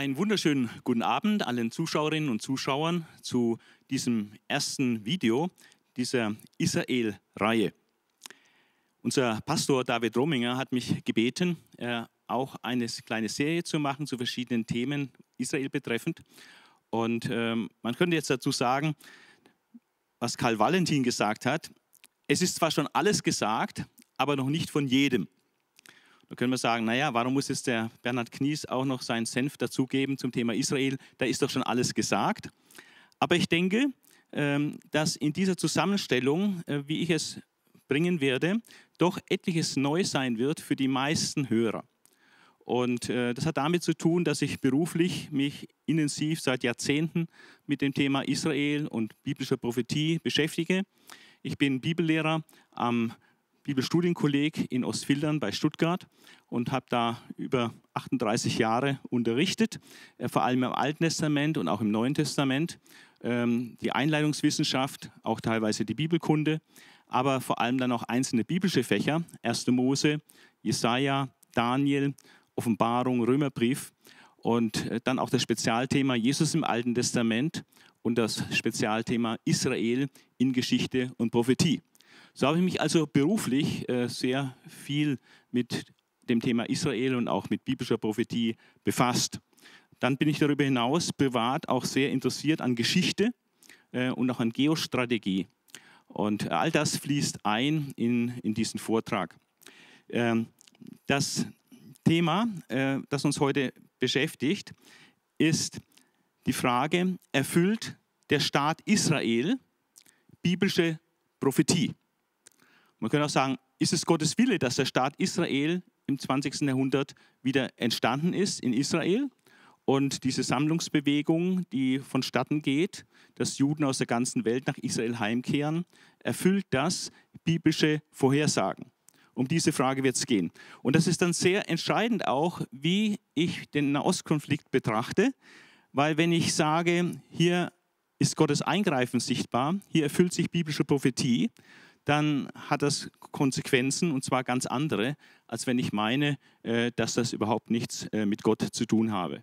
Einen wunderschönen guten Abend allen Zuschauerinnen und Zuschauern zu diesem ersten Video dieser Israel-Reihe. Unser Pastor David Rominger hat mich gebeten, auch eine kleine Serie zu machen zu verschiedenen Themen Israel betreffend. Und man könnte jetzt dazu sagen, was Karl Valentin gesagt hat: Es ist zwar schon alles gesagt, aber noch nicht von jedem. Da können wir sagen, naja, warum muss jetzt der Bernhard Knies auch noch seinen Senf dazugeben zum Thema Israel? Da ist doch schon alles gesagt. Aber ich denke, dass in dieser Zusammenstellung, wie ich es bringen werde, doch etliches neu sein wird für die meisten Hörer. Und das hat damit zu tun, dass ich beruflich mich intensiv seit Jahrzehnten mit dem Thema Israel und biblischer Prophetie beschäftige. Ich bin Bibellehrer am Bibelstudienkolleg in Ostfildern bei Stuttgart und habe da über 38 Jahre unterrichtet, vor allem im Alten Testament und auch im Neuen Testament, die Einleitungswissenschaft, auch teilweise die Bibelkunde, aber vor allem dann auch einzelne biblische Fächer, 1. Mose, Jesaja, Daniel, Offenbarung, Römerbrief und dann auch das Spezialthema Jesus im Alten Testament und das Spezialthema Israel in Geschichte und Prophetie. So habe ich mich also beruflich sehr viel mit dem Thema Israel und auch mit biblischer Prophetie befasst. Dann bin ich darüber hinaus privat auch sehr interessiert an Geschichte und auch an Geostrategie. Und all das fließt ein in diesen Vortrag. Das Thema, das uns heute beschäftigt, ist die Frage: Erfüllt der Staat Israel biblische Prophetie? Man könnte auch sagen, ist es Gottes Wille, dass der Staat Israel im 20. Jahrhundert wieder entstanden ist in Israel und diese Sammlungsbewegung, die vonstatten geht, dass Juden aus der ganzen Welt nach Israel heimkehren, erfüllt das biblische Vorhersagen? Um diese Frage wird es gehen. Und das ist dann sehr entscheidend auch, wie ich den Nahostkonflikt betrachte, weil wenn ich sage, hier ist Gottes Eingreifen sichtbar, hier erfüllt sich biblische Prophetie, dann hat das Konsequenzen, und zwar ganz andere, als wenn ich meine, dass das überhaupt nichts mit Gott zu tun habe.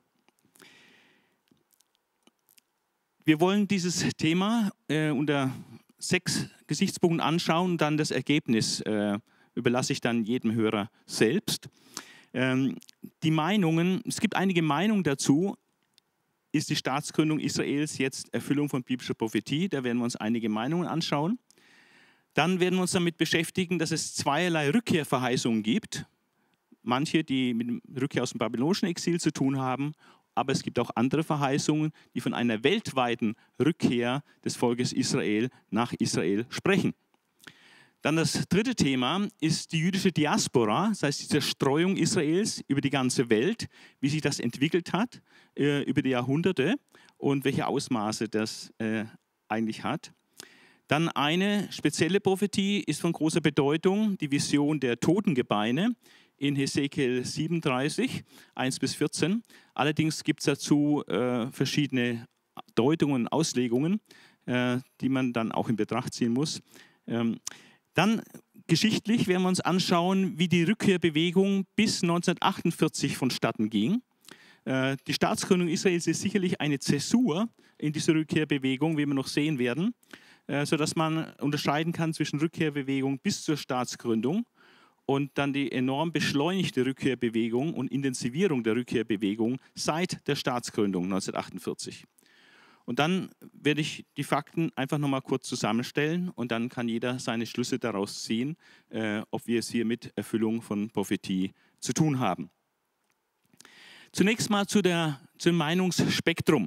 Wir wollen dieses Thema unter 6 Gesichtspunkten anschauen und dann das Ergebnis überlasse ich dann jedem Hörer selbst. Die Meinungen, es gibt einige Meinungen dazu. Ist die Staatsgründung Israels jetzt Erfüllung von biblischer Prophetie? Da werden wir uns einige Meinungen anschauen. Dann werden wir uns damit beschäftigen, dass es zweierlei Rückkehrverheißungen gibt. Manche, die mit der Rückkehr aus dem babylonischen Exil zu tun haben, aber es gibt auch andere Verheißungen, die von einer weltweiten Rückkehr des Volkes Israel nach Israel sprechen. Dann das dritte Thema ist die jüdische Diaspora, das heißt die Zerstreuung Israels über die ganze Welt, wie sich das entwickelt hat über die Jahrhunderte und welche Ausmaße das eigentlich hat. Dann eine spezielle Prophetie ist von großer Bedeutung, die Vision der Totengebeine in Hesekiel 37, 1-14. Allerdings gibt es dazu verschiedene Deutungen und Auslegungen, die man dann auch in Betracht ziehen muss. Dann geschichtlich werden wir uns anschauen, wie die Rückkehrbewegung bis 1948 vonstatten ging. Die Staatsgründung Israels ist sicherlich eine Zäsur in dieser Rückkehrbewegung, wie wir noch sehen werden, sodass man unterscheiden kann zwischen Rückkehrbewegung bis zur Staatsgründung und dann die enorm beschleunigte Rückkehrbewegung und Intensivierung der Rückkehrbewegung seit der Staatsgründung 1948. Und dann werde ich die Fakten einfach nochmal kurz zusammenstellen und dann kann jeder seine Schlüsse daraus ziehen, ob wir es hier mit Erfüllung von Prophetie zu tun haben. Zunächst mal zum Meinungsspektrum.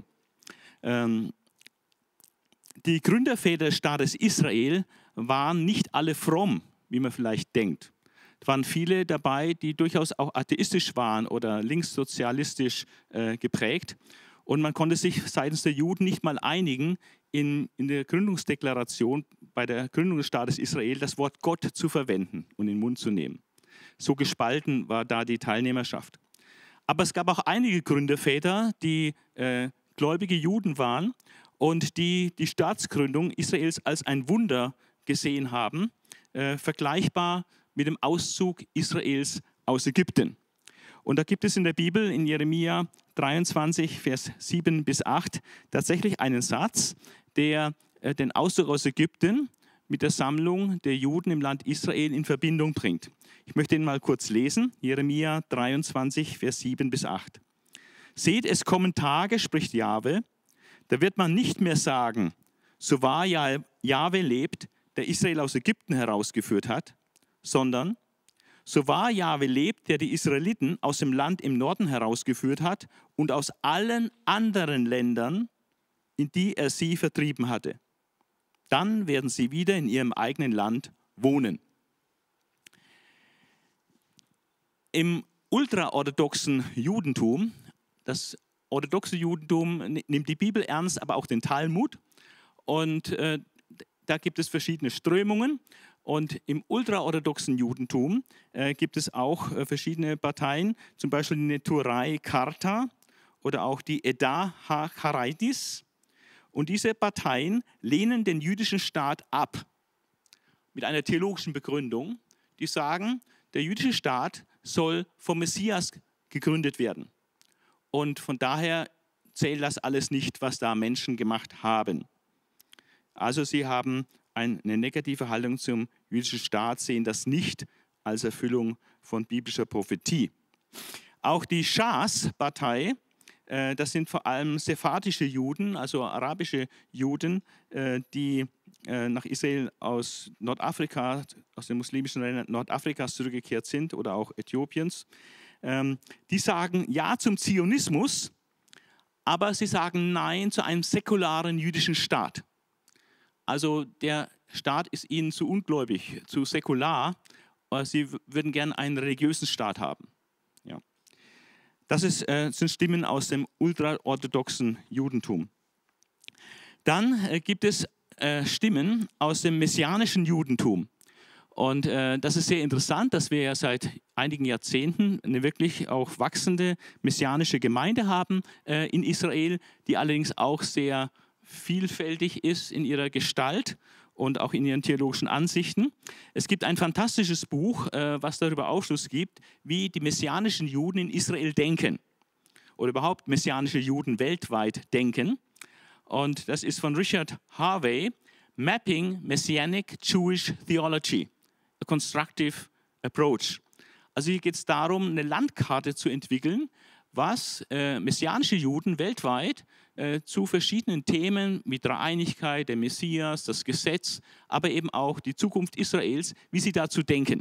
Die Gründerväter des Staates Israel waren nicht alle fromm, wie man vielleicht denkt. Es waren viele dabei, die durchaus auch atheistisch waren oder linkssozialistisch geprägt. Und man konnte sich seitens der Juden nicht mal einigen, in der Gründungsdeklaration bei der Gründung des Staates Israel das Wort Gott zu verwenden und in den Mund zu nehmen. So gespalten war da die Teilnehmerschaft. Aber es gab auch einige Gründerväter, die gläubige Juden waren und die die Staatsgründung Israels als ein Wunder gesehen haben, vergleichbar mit dem Auszug Israels aus Ägypten. Und da gibt es in der Bibel, in Jeremia 23, Vers 7 bis 8 tatsächlich einen Satz, der den Auszug aus Ägypten mit der Sammlung der Juden im Land Israel in Verbindung bringt. Ich möchte ihn mal kurz lesen. Jeremia 23, Vers 7 bis 8. Seht, es kommen Tage, spricht Jahwe, da wird man nicht mehr sagen, so wahr Jahwe lebt, der Israel aus Ägypten herausgeführt hat, sondern so wahr Jahwe lebt, der die Israeliten aus dem Land im Norden herausgeführt hat und aus allen anderen Ländern, in die er sie vertrieben hatte. Dann werden sie wieder in ihrem eigenen Land wohnen. Im ultraorthodoxen Judentum, das orthodoxe Judentum nimmt die Bibel ernst, aber auch den Talmud. Und da gibt es verschiedene Strömungen. Und im ultraorthodoxen Judentum gibt es auch verschiedene Parteien, zum Beispiel die Neturei Karta oder auch die Eda HaChareidis. Und diese Parteien lehnen den jüdischen Staat ab mit einer theologischen Begründung, die sagen, der jüdische Staat soll vom Messias gegründet werden. Und von daher zählt das alles nicht, was da Menschen gemacht haben. Also sie haben eine negative Haltung zum jüdischen Staat, sehen das nicht als Erfüllung von biblischer Prophetie. Auch die Schas-Partei, das sind vor allem sephardische Juden, also arabische Juden, die nach Israel aus Nordafrika, aus den muslimischen Ländern Nordafrikas zurückgekehrt sind oder auch Äthiopiens. Die sagen Ja zum Zionismus, aber sie sagen Nein zu einem säkularen jüdischen Staat. Also der Staat ist ihnen zu ungläubig, zu säkular. Sie würden gerne einen religiösen Staat haben. Ja. Das sind Stimmen aus dem ultraorthodoxen Judentum. Dann gibt es Stimmen aus dem messianischen Judentum. Und das ist sehr interessant, dass wir ja seit einigen Jahrzehnten eine wirklich auch wachsende messianische Gemeinde haben in Israel, die allerdings auch sehr vielfältig ist in ihrer Gestalt und auch in ihren theologischen Ansichten. Es gibt ein fantastisches Buch, was darüber Aufschluss gibt, wie die messianischen Juden in Israel denken oder überhaupt messianische Juden weltweit denken. Und das ist von Richard Harvey, Mapping Messianic Jewish Theology, a Constructive Approach. Also hier geht es darum, eine Landkarte zu entwickeln, was messianische Juden weltweit zu verschiedenen Themen wie Dreieinigkeit, der Messias, das Gesetz, aber eben auch die Zukunft Israels, wie sie dazu denken.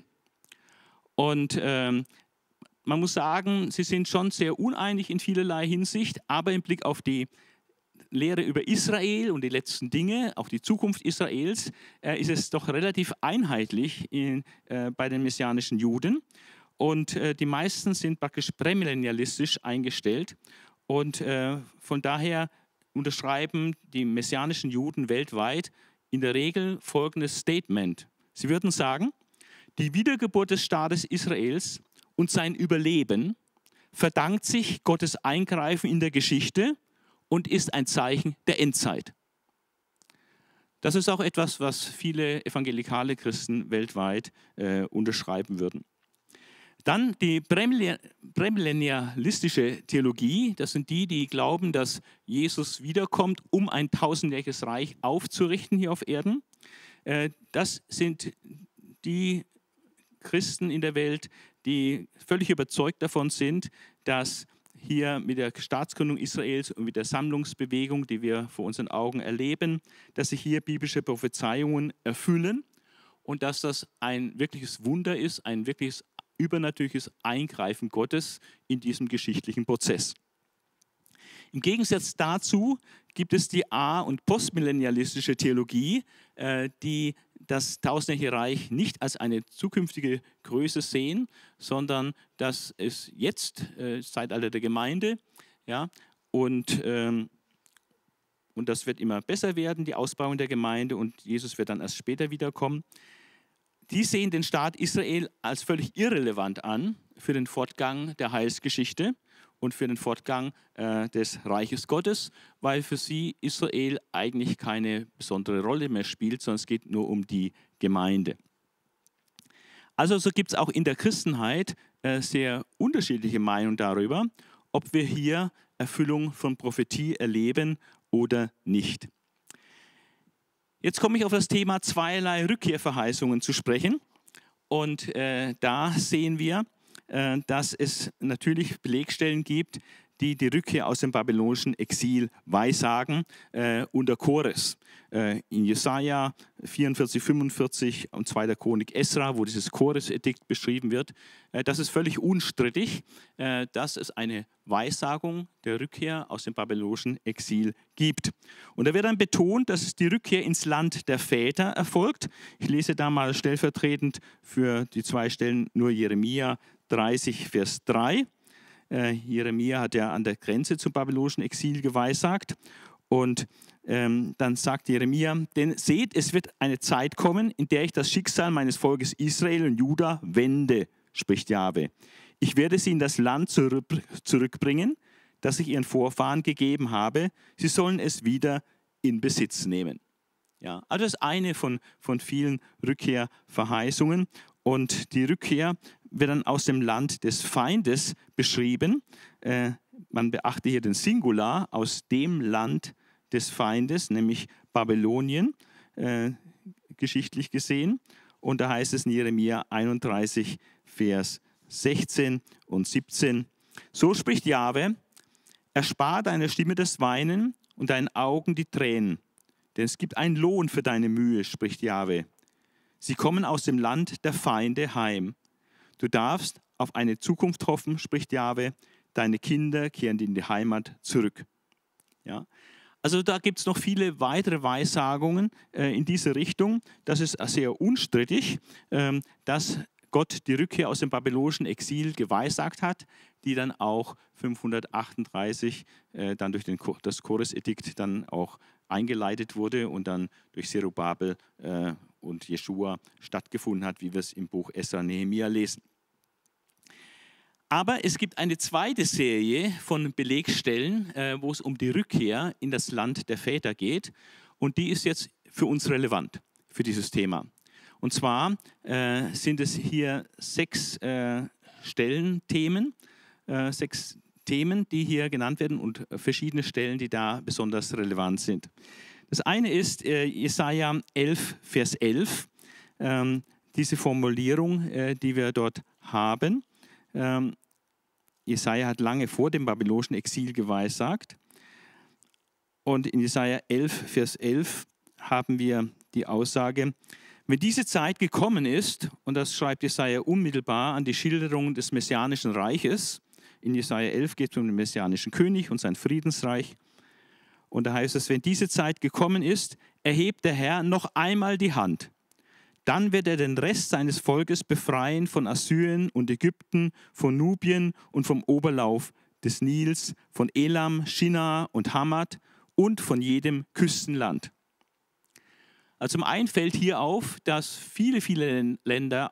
Und man muss sagen, sie sind schon sehr uneinig in vielerlei Hinsicht, aber im Blick auf die Lehre über Israel und die letzten Dinge, auch die Zukunft Israels, ist es doch relativ einheitlich bei den messianischen Juden. Und die meisten sind praktisch prämillennialistisch eingestellt. Und von daher unterschreiben die messianischen Juden weltweit in der Regel folgendes Statement. Sie würden sagen, die Wiedergeburt des Staates Israels und sein Überleben verdankt sich Gottes Eingreifen in der Geschichte und ist ein Zeichen der Endzeit. Das ist auch etwas, was viele evangelikale Christen weltweit unterschreiben würden. Dann die prämillennialistische Theologie, das sind die, die glauben, dass Jesus wiederkommt, um ein tausendjähriges Reich aufzurichten hier auf Erden. Das sind die Christen in der Welt, die völlig überzeugt davon sind, dass hier mit der Staatsgründung Israels und mit der Sammlungsbewegung, die wir vor unseren Augen erleben, dass sich hier biblische Prophezeiungen erfüllen und dass das ein wirkliches Wunder ist, ein wirkliches übernatürliches Eingreifen Gottes in diesem geschichtlichen Prozess. Im Gegensatz dazu gibt es die a- und postmillennialistische Theologie, die das tausendjährige Reich nicht als eine zukünftige Größe sehen, sondern dass es jetzt, Zeitalter der Gemeinde, ja, und das wird immer besser werden, die Ausbauung der Gemeinde, und Jesus wird dann erst später wiederkommen. Die sehen den Staat Israel als völlig irrelevant an für den Fortgang der Heilsgeschichte und für den Fortgang des Reiches Gottes, weil für sie Israel eigentlich keine besondere Rolle mehr spielt, sondern es geht nur um die Gemeinde. Also so gibt es auch in der Christenheit sehr unterschiedliche Meinungen darüber, ob wir hier Erfüllung von Prophetie erleben oder nicht. Jetzt komme ich auf das Thema zweierlei Rückkehrverheißungen zu sprechen. Und da sehen wir, dass es natürlich Belegstellen gibt, die die Rückkehr aus dem babylonischen Exil weissagen unter Chores. In Jesaja 44, 45 und 2. Chronik Esra, wo dieses Chores-Edikt beschrieben wird, das ist völlig unstrittig, dass es eine Weissagung der Rückkehr aus dem babylonischen Exil gibt. Und da wird dann betont, dass es die Rückkehr ins Land der Väter erfolgt. Ich lese da mal stellvertretend für die 2 Stellen nur Jeremia 30, Vers 3. Jeremia hat ja an der Grenze zum babylonischen Exil geweissagt. Und dann sagt Jeremia, denn seht, es wird eine Zeit kommen, in der ich das Schicksal meines Volkes Israel und Juda wende, spricht Jahwe. Ich werde sie in das Land zurückbringen, das ich ihren Vorfahren gegeben habe. Sie sollen es wieder in Besitz nehmen. Ja, also das ist eine von vielen Rückkehrverheißungen. Und die Rückkehr wird dann aus dem Land des Feindes beschrieben. Man beachte hier den Singular, aus dem Land des Feindes, nämlich Babylonien, geschichtlich gesehen. Und da heißt es in Jeremia 31, Vers 16 und 17. So spricht Jahwe, erspar deiner Stimme das Weinen und deinen Augen die Tränen. Denn es gibt einen Lohn für deine Mühe, spricht Jahwe. Sie kommen aus dem Land der Feinde heim. Du darfst auf eine Zukunft hoffen, spricht Jahwe. Deine Kinder kehren in die Heimat zurück. Ja? Also da gibt es noch viele weitere Weissagungen in diese Richtung. Das ist sehr unstrittig, dass Gott die Rückkehr aus dem babylonischen Exil geweissagt hat, die dann auch 538 dann durch das Chores-Edikt dann auch eingeleitet wurde und dann durch Zerubabel und Jeschua stattgefunden hat, wie wir es im Buch Esra Nehemia lesen. Aber es gibt eine zweite Serie von Belegstellen, wo es um die Rückkehr in das Land der Väter geht. Und die ist jetzt für uns relevant, für dieses Thema. Und zwar sind es hier 6 Stellenthemen, 6 Themen, die hier genannt werden und verschiedene Stellen, die da besonders relevant sind. Das eine ist Jesaja 11, Vers 11, diese Formulierung, die wir dort haben. Jesaja hat lange vor dem babylonischen Exil geweissagt. Und in Jesaja 11, Vers 11 haben wir die Aussage, wenn diese Zeit gekommen ist, und das schreibt Jesaja unmittelbar an die Schilderung des Messianischen Reiches, in Jesaja 11 geht es um den Messianischen König und sein Friedensreich. Und da heißt es, wenn diese Zeit gekommen ist, erhebt der Herr noch einmal die Hand. Dann wird er den Rest seines Volkes befreien von Assyrien und Ägypten, von Nubien und vom Oberlauf des Nils, von Elam, Shinar und Hamad und von jedem Küstenland. Also zum einen fällt hier auf, dass viele Länder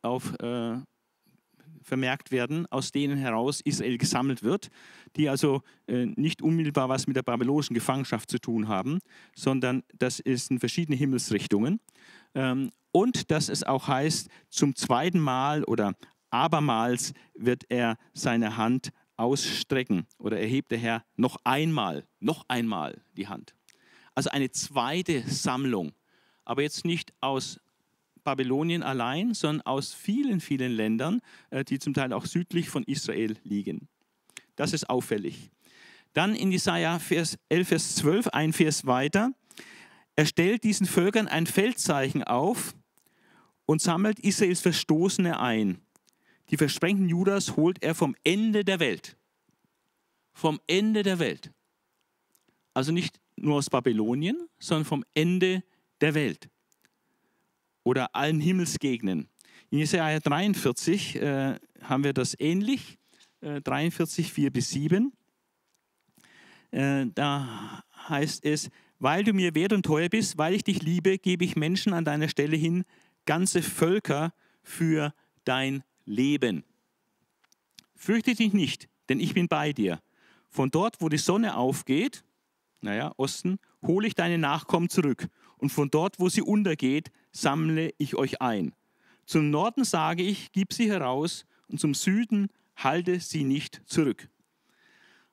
vermerkt werden, aus denen heraus Israel gesammelt wird, die also nicht unmittelbar was mit der babylonischen Gefangenschaft zu tun haben, sondern das sind verschiedene Himmelsrichtungen. Und dass es auch heißt, zum zweiten Mal oder abermals wird er seine Hand ausstrecken oder erhebt der Herr noch einmal die Hand. Also eine zweite Sammlung, aber jetzt nicht aus Babylonien allein, sondern aus vielen, vielen Ländern, die zum Teil auch südlich von Israel liegen. Das ist auffällig. Dann in Jesaja 11, Vers 12, ein Vers weiter. Er stellt diesen Völkern ein Feldzeichen auf und sammelt Israels Verstoßene ein. Die Versprengten Judas holt er vom Ende der Welt. Vom Ende der Welt. Also nicht nur aus Babylonien, sondern vom Ende der Welt. Oder allen Himmelsgegenden. In Jesaja 43 haben wir das ähnlich. 43, 4-7. Da heißt es, weil du mir wert und teuer bist, weil ich dich liebe, gebe ich Menschen an deiner Stelle hin, ganze Völker für dein Leben. Fürchte dich nicht, denn ich bin bei dir. Von dort, wo die Sonne aufgeht, Osten, hole ich deine Nachkommen zurück. Und von dort, wo sie untergeht, sammle ich euch ein. Zum Norden sage ich, gib sie heraus, und zum Süden halte sie nicht zurück.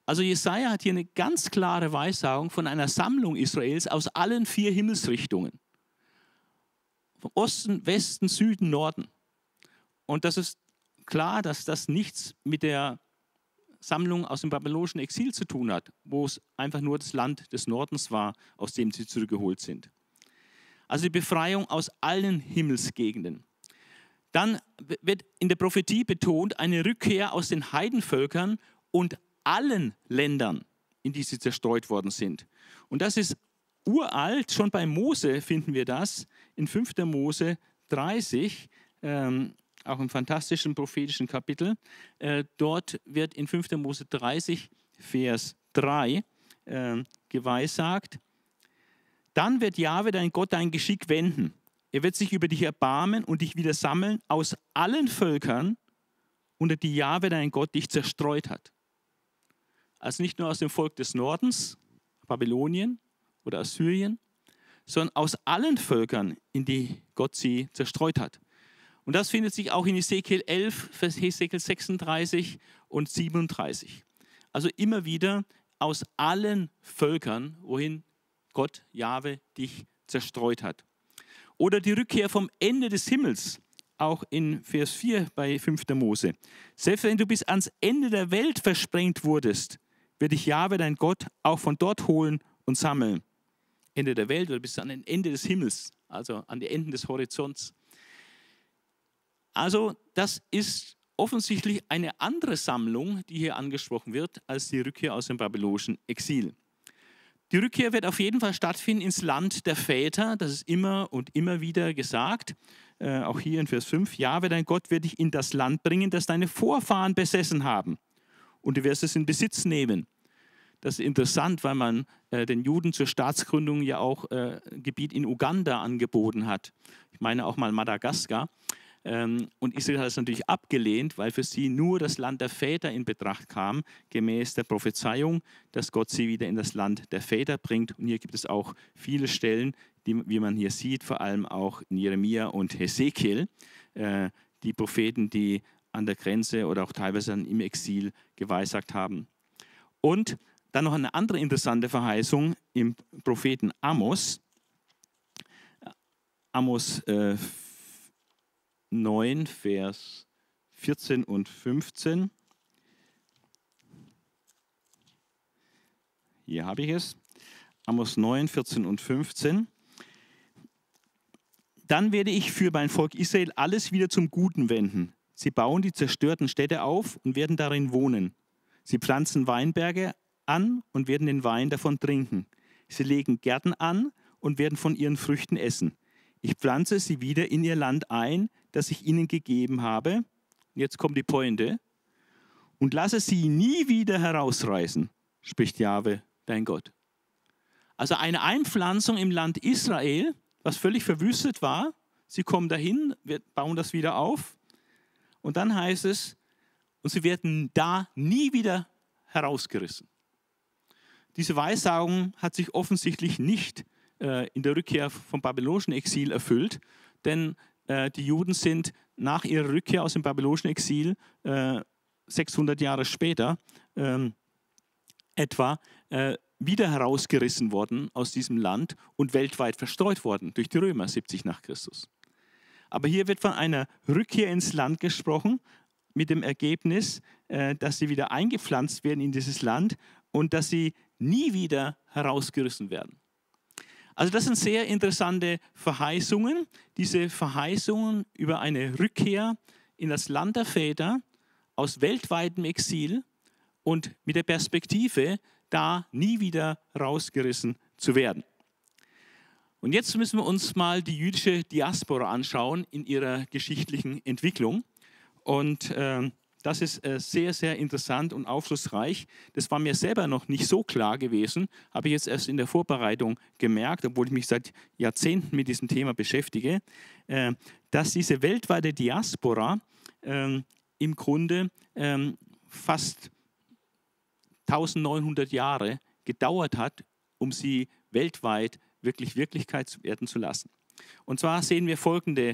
Also Jesaja hat hier eine ganz klare Weissagung von einer Sammlung Israels aus allen 4 Himmelsrichtungen. Vom Osten, Westen, Süden, Norden. Und das ist klar, dass das nichts mit der Sammlung aus dem babylonischen Exil zu tun hat, wo es einfach nur das Land des Nordens war, aus dem sie zurückgeholt sind. Also die Befreiung aus allen Himmelsgegenden. Dann wird in der Prophetie betont eine Rückkehr aus den Heidenvölkern und allen Ländern, in die sie zerstreut worden sind. Und das ist uralt, schon bei Mose finden wir das, in 5. Mose 30, auch im fantastischen prophetischen Kapitel. Dort wird in 5. Mose 30, Vers 3 geweissagt, dann wird Jahwe, dein Gott, dein Geschick wenden. Er wird sich über dich erbarmen und dich wieder sammeln aus allen Völkern, unter die Jahwe, dein Gott, dich zerstreut hat. Also nicht nur aus dem Volk des Nordens, Babylonien oder Assyrien, sondern aus allen Völkern, in die Gott sie zerstreut hat. Und das findet sich auch in Hesekiel 11, Hesekiel 36 und 37. Also immer wieder aus allen Völkern, wohin Gott, Jahwe, dich zerstreut hat. Oder die Rückkehr vom Ende des Himmels, auch in Vers 4 bei 5. Mose. Selbst wenn du bis ans Ende der Welt versprengt wurdest, wird dich Jahwe, dein Gott, auch von dort holen und sammeln. Ende der Welt oder bis an ein Ende des Himmels, also an die Enden des Horizonts. Also das ist offensichtlich eine andere Sammlung, die hier angesprochen wird, als die Rückkehr aus dem babylonischen Exil. Die Rückkehr wird auf jeden Fall stattfinden ins Land der Väter, das ist immer und immer wieder gesagt, auch hier in Vers 5, Jahwe, dein Gott, wird dich in das Land bringen, das deine Vorfahren besessen haben, und du wirst es in Besitz nehmen. Das ist interessant, weil man den Juden zur Staatsgründung ja auch Gebiet in Uganda angeboten hat. Ich meine auch mal Madagaskar. Und Israel hat es natürlich abgelehnt, weil für sie nur das Land der Väter in Betracht kam, gemäß der Prophezeiung, dass Gott sie wieder in das Land der Väter bringt. Und hier gibt es auch viele Stellen, die, wie man hier sieht, vor allem auch in Jeremia und Hesekiel, die Propheten, die an der Grenze oder auch teilweise im Exil geweissagt haben. Und dann noch eine andere interessante Verheißung im Propheten Amos. Amos 9, Vers 14 und 15. Hier habe ich es. Amos 9, 14 und 15. Dann werde ich für mein Volk Israel alles wieder zum Guten wenden. Sie bauen die zerstörten Städte auf und werden darin wohnen. Sie pflanzen Weinberge an und werden den Wein davon trinken. Sie legen Gärten an und werden von ihren Früchten essen. Ich pflanze sie wieder in ihr Land ein, das ich ihnen gegeben habe. Jetzt kommt die Pointe. Und lasse sie nie wieder herausreißen, spricht Jahwe, dein Gott. Also eine Einpflanzung im Land Israel, was völlig verwüstet war. Sie kommen dahin, bauen das wieder auf. Und dann heißt es, und sie werden da nie wieder herausgerissen. Diese Weissagung hat sich offensichtlich nicht in der Rückkehr vom babylonischen Exil erfüllt, denn die Juden sind nach ihrer Rückkehr aus dem babylonischen Exil 600 Jahre später etwa wieder herausgerissen worden aus diesem Land und weltweit verstreut worden durch die Römer 70 nach Christus. Aber hier wird von einer Rückkehr ins Land gesprochen, mit dem Ergebnis, dass sie wieder eingepflanzt werden in dieses Land und dass sie nie wieder herausgerissen werden. Also das sind sehr interessante Verheißungen. Diese Verheißungen über eine Rückkehr in das Land der Väter aus weltweitem Exil und mit der Perspektive, da nie wieder rausgerissen zu werden. Und jetzt müssen wir uns mal die jüdische Diaspora anschauen in ihrer geschichtlichen Entwicklung. Und das ist sehr, sehr interessant und aufschlussreich. Das war mir selber noch nicht so klar gewesen, habe ich jetzt erst in der Vorbereitung gemerkt, obwohl ich mich seit Jahrzehnten mit diesem Thema beschäftige, dass diese weltweite Diaspora im Grunde fast 1900 Jahre gedauert hat, um sie weltweit wirklich Wirklichkeit werden zu lassen. Und zwar sehen wir folgende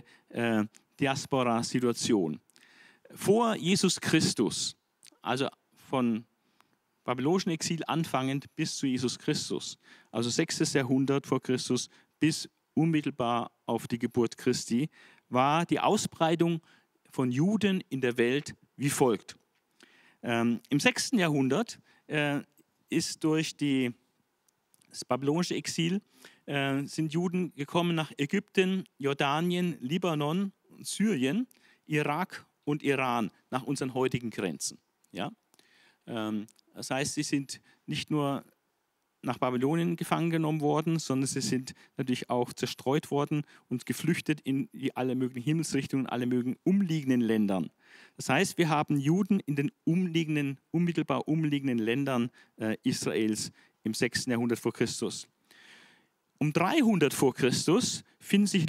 Diaspora-Situation. Vor Jesus Christus, also von babylonischen Exil anfangend bis zu Jesus Christus, also 6. Jahrhundert vor Christus bis unmittelbar auf die Geburt Christi, war die Ausbreitung von Juden in der Welt wie folgt. Im 6. Jahrhundert ist durch das babylonische Exil sind Juden gekommen nach Ägypten, Jordanien, Libanon, Syrien, Irak und Iran, nach unseren heutigen Grenzen. Ja? Das heißt, sie sind nicht nur nach Babylonien gefangen genommen worden, sondern sie sind natürlich auch zerstreut worden und geflüchtet in alle möglichen Himmelsrichtungen, alle möglichen umliegenden Ländern. Das heißt, wir haben Juden in den unmittelbar umliegenden Ländern Israels im 6. Jahrhundert vor Christus. Um 300 vor Christus finden sich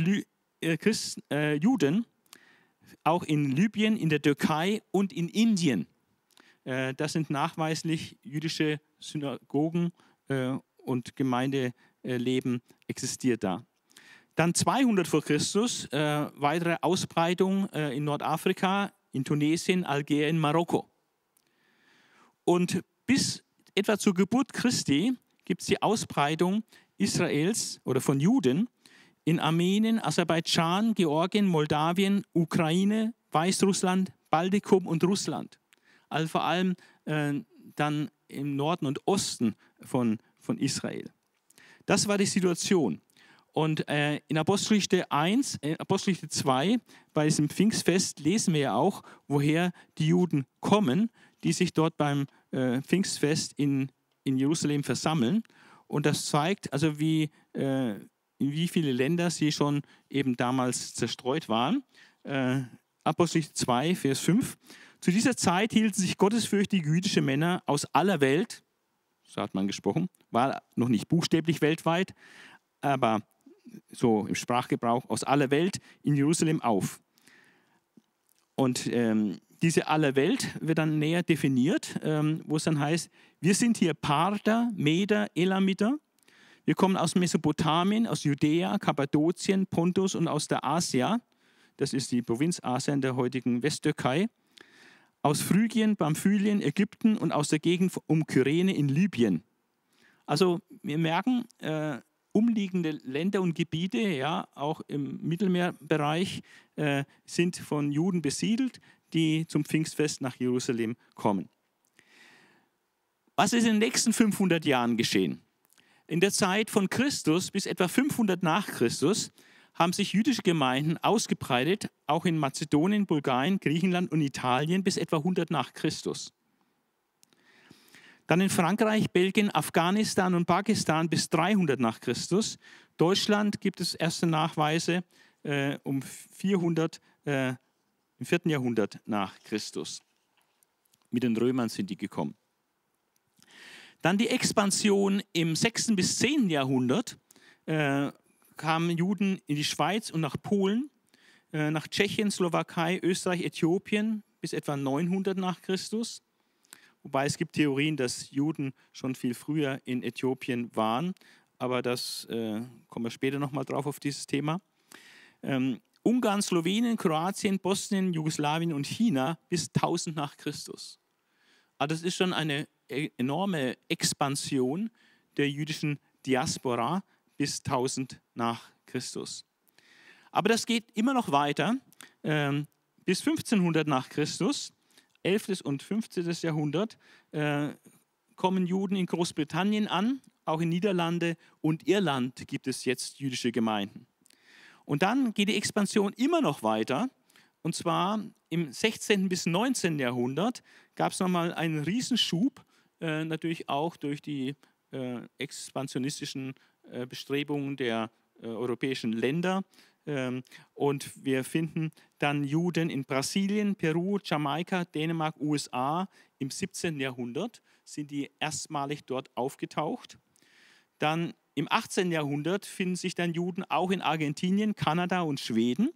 Juden auch in Libyen, in der Türkei und in Indien. Das sind nachweislich jüdische Synagogen und Gemeindeleben existiert da. Dann 200 vor Christus, weitere Ausbreitung in Nordafrika, in Tunesien, Algerien, Marokko. Und bis etwa zur Geburt Christi gibt es die Ausbreitung Israels oder von Juden in Armenien, Aserbaidschan, Georgien, Moldawien, Ukraine, Weißrussland, Baltikum und Russland. Also vor allem dann im Norden und Osten von Israel. Das war die Situation. Und in Apostelgeschichte 1, Apostelgeschichte 2, bei diesem Pfingstfest lesen wir ja auch, woher die Juden kommen, die sich dort beim Pfingstfest in Jerusalem versammeln. Und das zeigt also, in wie viele Länder sie schon eben damals zerstreut waren. Apostelgeschichte 2, Vers 5. Zu dieser Zeit hielten sich gottesfürchtige jüdische Männer aus aller Welt, so hat man gesprochen, war noch nicht buchstäblich weltweit, aber so im Sprachgebrauch, aus aller Welt in Jerusalem auf. Und diese aller Welt wird dann näher definiert, wo es dann heißt, wir sind hier Parther, Meder, Elamiter, wir kommen aus Mesopotamien, aus Judäa, Kappadokien, Pontus und aus der Asia, das ist die Provinz Asien der heutigen Westtürkei, aus Phrygien, Pamphylien, Ägypten und aus der Gegend um Kyrene in Libyen. Also wir merken, umliegende Länder und Gebiete, ja, auch im Mittelmeerbereich, sind von Juden besiedelt, die zum Pfingstfest nach Jerusalem kommen. Was ist in den nächsten 500 Jahren geschehen? In der Zeit von Christus bis etwa 500 nach Christus haben sich jüdische Gemeinden ausgebreitet, auch in Mazedonien, Bulgarien, Griechenland und Italien bis etwa 100 nach Christus. Dann in Frankreich, Belgien, Afghanistan und Pakistan bis 300 nach Christus. Deutschland gibt es erste Nachweise um 400 im 4. Jahrhundert nach Christus. Mit den Römern sind die gekommen. Dann die Expansion im 6. bis 10. Jahrhundert. Kamen Juden in die Schweiz und nach Polen, nach Tschechien, Slowakei, Österreich, Äthiopien bis etwa 900 nach Christus. Wobei es gibt Theorien, dass Juden schon viel früher in Äthiopien waren, aber das kommen wir später nochmal drauf auf dieses Thema. Ungarn, Slowenien, Kroatien, Bosnien, Jugoslawien und China bis 1000 nach Christus. Also das ist schon eine enorme Expansion der jüdischen Diaspora bis 1000 nach Christus. Aber das geht immer noch weiter. Bis 1500 nach Christus, 11. und 15. Jahrhundert, kommen Juden in Großbritannien an, auch in Niederlande und Irland gibt es jetzt jüdische Gemeinden. Und dann geht die Expansion immer noch weiter. Und zwar im 16. bis 19. Jahrhundert gab es nochmal einen Riesenschub, natürlich auch durch die expansionistischen Bestrebungen der europäischen Länder. Und wir finden dann Juden in Brasilien, Peru, Jamaika, Dänemark, USA. Im 17. Jahrhundert sind die erstmalig dort aufgetaucht. Dann im 18. Jahrhundert finden sich dann Juden auch in Argentinien, Kanada und Schweden.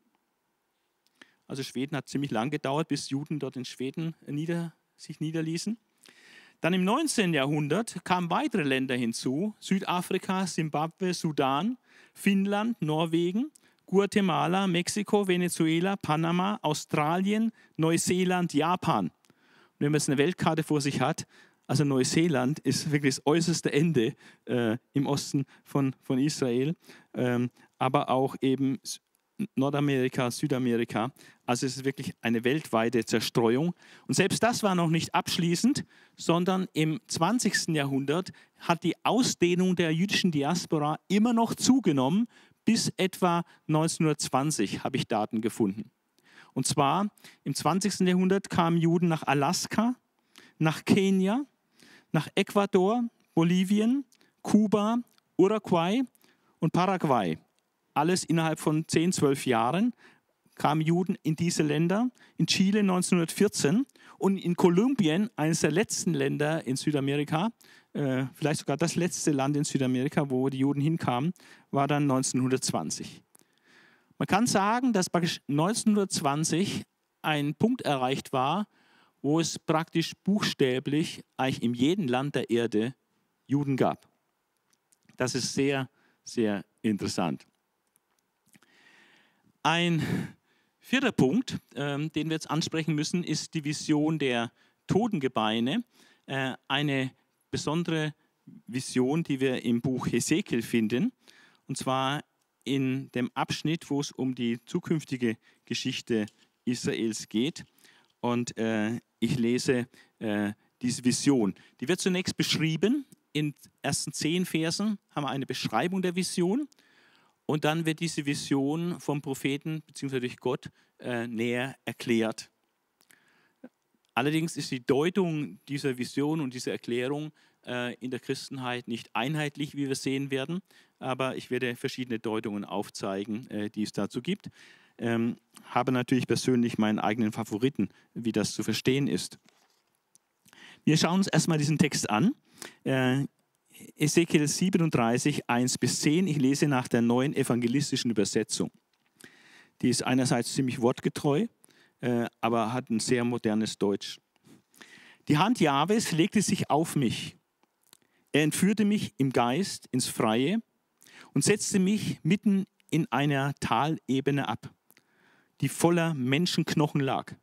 Also Schweden hat ziemlich lang gedauert, bis Juden dort in Schweden sich niederließen. Dann im 19. Jahrhundert kamen weitere Länder hinzu, Südafrika, Simbabwe, Sudan, Finnland, Norwegen, Guatemala, Mexiko, Venezuela, Panama, Australien, Neuseeland, Japan. Und wenn man jetzt eine Weltkarte vor sich hat, Also Neuseeland ist wirklich das äußerste Ende im Osten von Israel, aber auch eben Nordamerika, Südamerika. Also es ist wirklich eine weltweite Zerstreuung. Und selbst das war noch nicht abschließend, sondern im 20. Jahrhundert hat die Ausdehnung der jüdischen Diaspora immer noch zugenommen. Bis etwa 1920 habe ich Daten gefunden. Und zwar im 20. Jahrhundert kamen Juden nach Alaska, nach Kenia, nach Ecuador, Bolivien, Kuba, Uruguay und Paraguay. Alles innerhalb von 10, 12 Jahren kamen Juden in diese Länder. In Chile 1914 und in Kolumbien, eines der letzten Länder in Südamerika, vielleicht sogar das letzte Land in Südamerika, wo die Juden hinkamen, war dann 1920. Man kann sagen, dass praktisch 1920 ein Punkt erreicht war, wo es praktisch buchstäblich eigentlich in jedem Land der Erde Juden gab. Das ist sehr, sehr interessant. Ein vierter Punkt, den wir jetzt ansprechen müssen, ist die Vision der Totengebeine. Eine besondere Vision, die wir im Buch Hesekiel finden, und zwar in dem Abschnitt, wo es um die zukünftige Geschichte Israels geht. Und ich lese diese Vision. Die wird zunächst beschrieben. In den ersten 10 Versen haben wir eine Beschreibung der Vision. Und dann wird diese Vision vom Propheten bzw. durch Gott näher erklärt. Allerdings ist die Deutung dieser Vision und dieser Erklärung in der Christenheit nicht einheitlich, wie wir sehen werden. Aber ich werde verschiedene Deutungen aufzeigen, die es dazu gibt. Habe natürlich persönlich meinen eigenen Favoriten, wie das zu verstehen ist. Wir schauen uns erstmal diesen Text an. Hesekiel 37, 1-10. Ich lese nach der neuen evangelistischen Übersetzung. Die ist einerseits ziemlich wortgetreu, aber hat ein sehr modernes Deutsch. Die Hand Jahwes legte sich auf mich. Er entführte mich im Geist ins Freie und setzte mich mitten in einer Talebene ab, die voller Menschenknochen lag.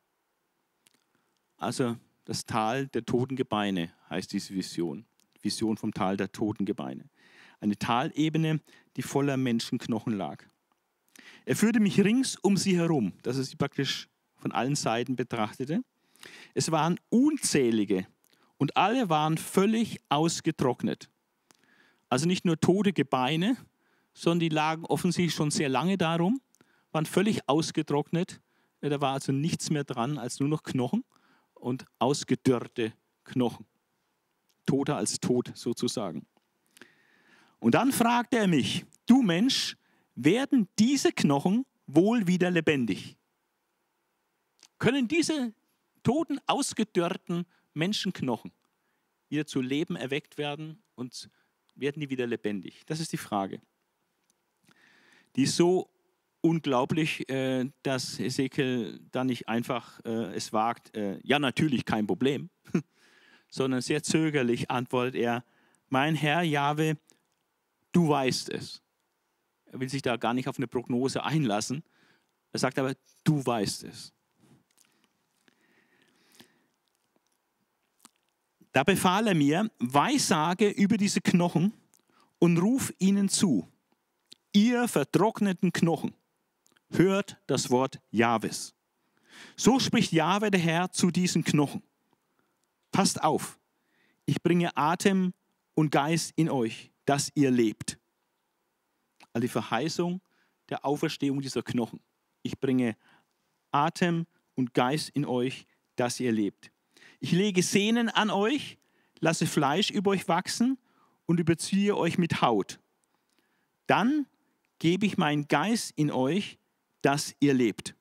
Also das Tal der toten Gebeine heißt diese Vision. Vision vom Tal der toten Gebeine. Eine Talebene, die voller Menschenknochen lag. Er führte mich rings um sie herum, dass er sie praktisch von allen Seiten betrachtete. Es waren unzählige und alle waren völlig ausgetrocknet. Also nicht nur tote Gebeine, sondern die lagen offensichtlich schon sehr lange darum, waren völlig ausgetrocknet. Da war also nichts mehr dran als nur noch Knochen und ausgedörrte Knochen. Toter als tot sozusagen. Und dann fragte er mich, du Mensch, werden diese Knochen wohl wieder lebendig? Können diese toten, ausgedörrten Menschenknochen wieder zu Leben erweckt werden und werden die wieder lebendig? Das ist die Frage. Die ist so unglaublich, dass Hesekiel da nicht einfach es wagt, ja natürlich, kein Problem, sondern sehr zögerlich antwortet er, mein Herr Jahwe, du weißt es. Er will sich da gar nicht auf eine Prognose einlassen. Er sagt aber, du weißt es. Da befahl er mir, weissage über diese Knochen und ruf ihnen zu. Ihr vertrockneten Knochen, hört das Wort Jahwes. So spricht Jahwe der Herr zu diesen Knochen. Passt auf, ich bringe Atem und Geist in euch, dass ihr lebt. Also die Verheißung der Auferstehung dieser Knochen. Ich bringe Atem und Geist in euch, dass ihr lebt. Ich lege Sehnen an euch, lasse Fleisch über euch wachsen und überziehe euch mit Haut. Dann gebe ich meinen Geist in euch, dass ihr lebt.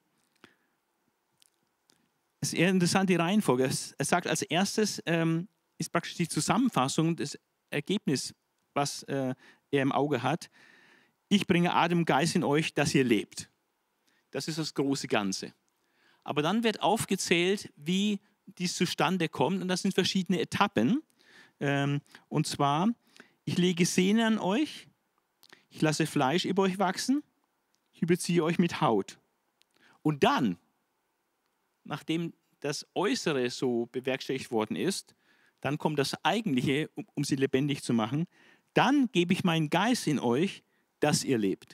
Es ist eher interessant, die Reihenfolge. Er sagt als erstes, ist praktisch die Zusammenfassung, das Ergebnis, was er im Auge hat. Ich bringe Atem und Geist in euch, dass ihr lebt. Das ist das große Ganze. Aber dann wird aufgezählt, wie dies zustande kommt. Und das sind verschiedene Etappen. Und zwar, ich lege Sehnen an euch, ich lasse Fleisch über euch wachsen, ich überziehe euch mit Haut. Und dann, nachdem das Äußere so bewerkstelligt worden ist, dann kommt das Eigentliche, um sie lebendig zu machen. Dann gebe ich meinen Geist in euch, dass ihr lebt.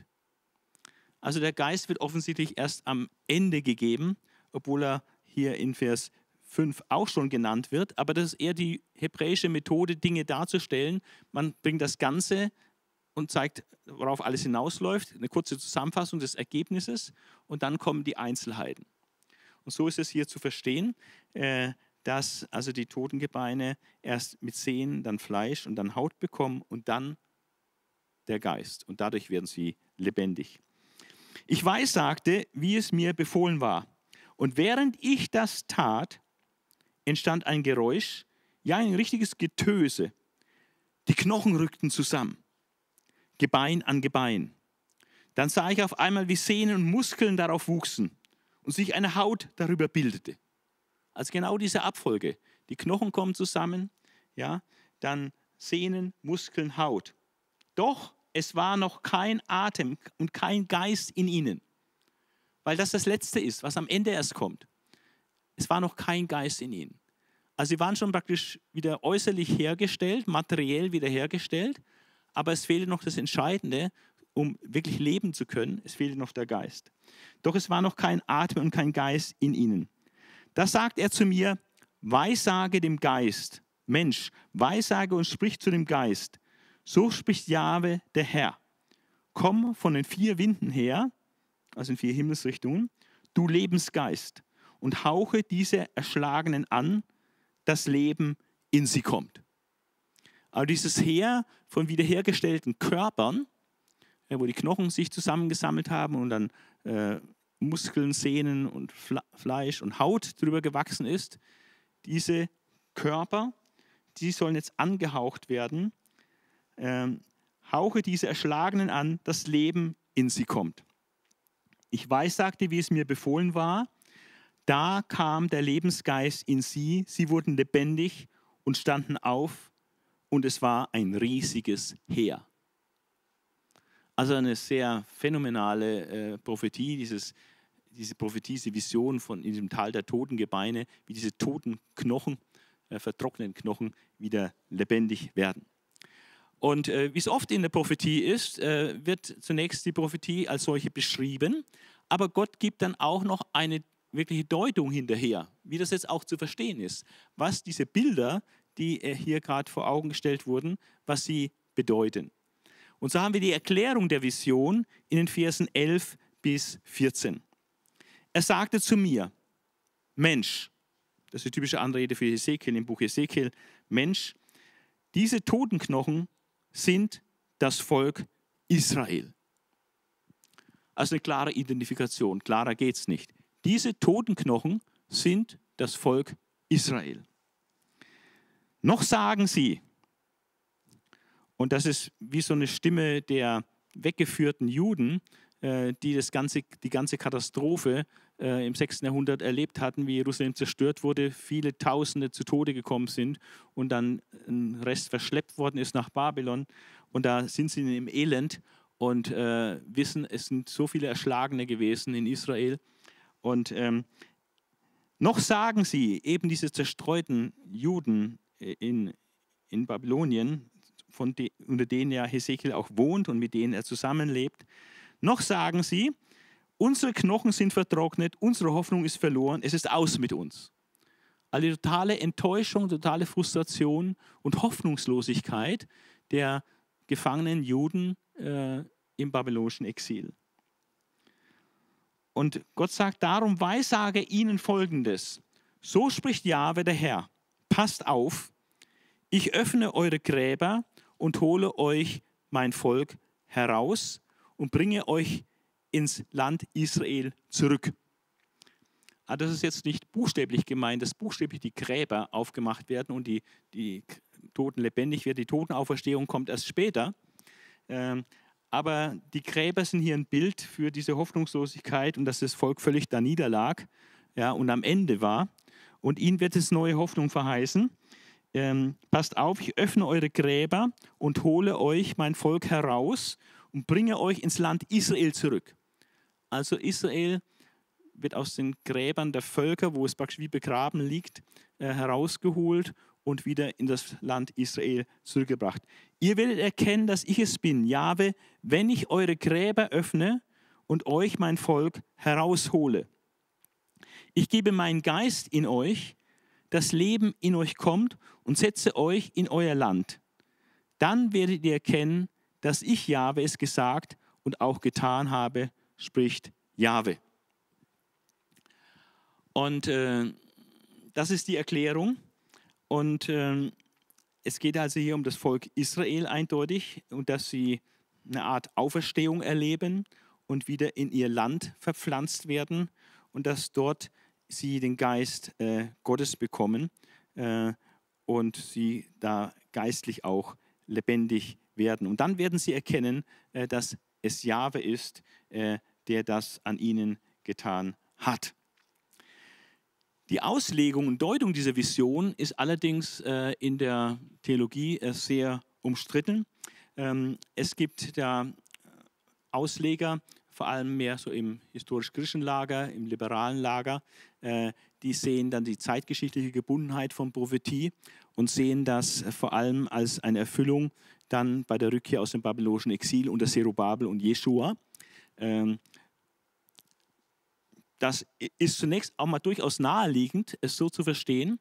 Also der Geist wird offensichtlich erst am Ende gegeben, obwohl er hier in Vers 5 auch schon genannt wird. Aber das ist eher die hebräische Methode, Dinge darzustellen. Man bringt das Ganze und zeigt, worauf alles hinausläuft. Eine kurze Zusammenfassung des Ergebnisses und dann kommen die Einzelheiten. Und so ist es hier zu verstehen, dass also die Totengebeine erst mit Sehnen, dann Fleisch und dann Haut bekommen und dann der Geist. Und dadurch werden sie lebendig. Ich weissagte, wie es mir befohlen war. Und während ich das tat, entstand ein Geräusch, ja ein richtiges Getöse. Die Knochen rückten zusammen, Gebein an Gebein. Dann sah ich auf einmal, wie Sehnen und Muskeln darauf wuchsen und sich eine Haut darüber bildete. Also genau diese Abfolge. Die Knochen kommen zusammen, ja, dann Sehnen, Muskeln, Haut. Doch es war noch kein Atem und kein Geist in ihnen, weil das Letzte ist, was am Ende erst kommt. Es war noch kein Geist in ihnen. Also sie waren schon praktisch wieder äußerlich hergestellt, materiell wieder hergestellt, aber es fehlte noch das Entscheidende, um wirklich leben zu können. Es fehlte noch der Geist. Doch es war noch kein Atem und kein Geist in ihnen. Da sagt er zu mir, weissage dem Geist, Mensch, weissage und sprich zu dem Geist. So spricht Jahwe, der Herr. Komm von den 4 Winden her, also in 4 Himmelsrichtungen, du Lebensgeist, und hauche diese Erschlagenen an, das Leben in sie kommt. Aber dieses Heer von wiederhergestellten Körpern, wo die Knochen sich zusammengesammelt haben und dann Muskeln, Sehnen und Fleisch und Haut drüber gewachsen ist, diese Körper, die sollen jetzt angehaucht werden. Hauche diese Erschlagenen an, das Leben in sie kommt. Ich weissagte, wie es mir befohlen war. Da kam der Lebensgeist in sie, sie wurden lebendig und standen auf und es war ein riesiges Heer. Also eine sehr phänomenale Prophetie, diese Prophetie, diese Vision von in diesem Tal der toten Gebeine, wie diese toten Knochen, vertrockneten Knochen wieder lebendig werden. Und wie es oft in der Prophetie ist, wird zunächst die Prophetie als solche beschrieben, aber Gott gibt dann auch noch eine wirkliche Deutung hinterher, wie das jetzt auch zu verstehen ist, was diese Bilder, die hier gerade vor Augen gestellt wurden, was sie bedeuten. Und so haben wir die Erklärung der Vision in den Versen 11 bis 14. Er sagte zu mir, Mensch, das ist die typische Anrede für Hesekiel im Buch Hesekiel, Mensch, diese Totenknochen sind das Volk Israel. Also eine klare Identifikation, klarer geht es nicht. Diese Totenknochen sind das Volk Israel. Noch sagen sie, und das ist wie so eine Stimme der weggeführten Juden, die die ganze Katastrophe im 6. Jahrhundert erlebt hatten, wie Jerusalem zerstört wurde, viele Tausende zu Tode gekommen sind und dann ein Rest verschleppt worden ist nach Babylon. Und da sind sie im Elend und wissen, es sind so viele Erschlagene gewesen in Israel. Und noch sagen sie, eben diese zerstreuten Juden in Babylonien, unter denen ja Hesekiel auch wohnt und mit denen er zusammenlebt, noch sagen sie, unsere Knochen sind vertrocknet, unsere Hoffnung ist verloren, es ist aus mit uns. Also die totale Enttäuschung, totale Frustration und Hoffnungslosigkeit der gefangenen Juden im babylonischen Exil. Und Gott sagt, darum weissage ihnen Folgendes. So spricht Jahwe der Herr, passt auf, ich öffne eure Gräber und hole euch mein Volk heraus und bringe euch ins Land Israel zurück. Das ist jetzt nicht buchstäblich gemeint, dass buchstäblich die Gräber aufgemacht werden und die Toten lebendig werden. Die Totenauferstehung kommt erst später. Aber die Gräber sind hier ein Bild für diese Hoffnungslosigkeit und dass das Volk völlig da niederlag, ja, und am Ende war. Und ihnen wird es neue Hoffnung verheißen. Passt auf, ich öffne eure Gräber und hole euch mein Volk heraus und bringe euch ins Land Israel zurück. Also Israel wird aus den Gräbern der Völker, wo es praktisch wie begraben liegt, herausgeholt und wieder in das Land Israel zurückgebracht. Ihr werdet erkennen, dass ich es bin, Jahwe, wenn ich eure Gräber öffne und euch, mein Volk, heraushole. Ich gebe meinen Geist in euch, das Leben in euch kommt und setze euch in euer Land. Dann werdet ihr erkennen, dass ich, Jahwe, es gesagt und auch getan habe, spricht Jahwe. Und das ist die Erklärung. Und es geht also hier um das Volk Israel eindeutig und dass sie eine Art Auferstehung erleben und wieder in ihr Land verpflanzt werden und dass dort sie den Geist Gottes bekommen und sie da geistlich auch lebendig werden. Und dann werden sie erkennen, dass es Jahwe ist, der das an ihnen getan hat. Die Auslegung und Deutung dieser Vision ist allerdings in der Theologie sehr umstritten. Es gibt da Ausleger, vor allem mehr so im historisch-kritischen Lager, im liberalen Lager, die sehen dann die zeitgeschichtliche Gebundenheit von Prophetie und sehen das vor allem als eine Erfüllung dann bei der Rückkehr aus dem babylonischen Exil unter Zerubabel und Jeschua. Das ist zunächst auch mal durchaus naheliegend, es so zu verstehen,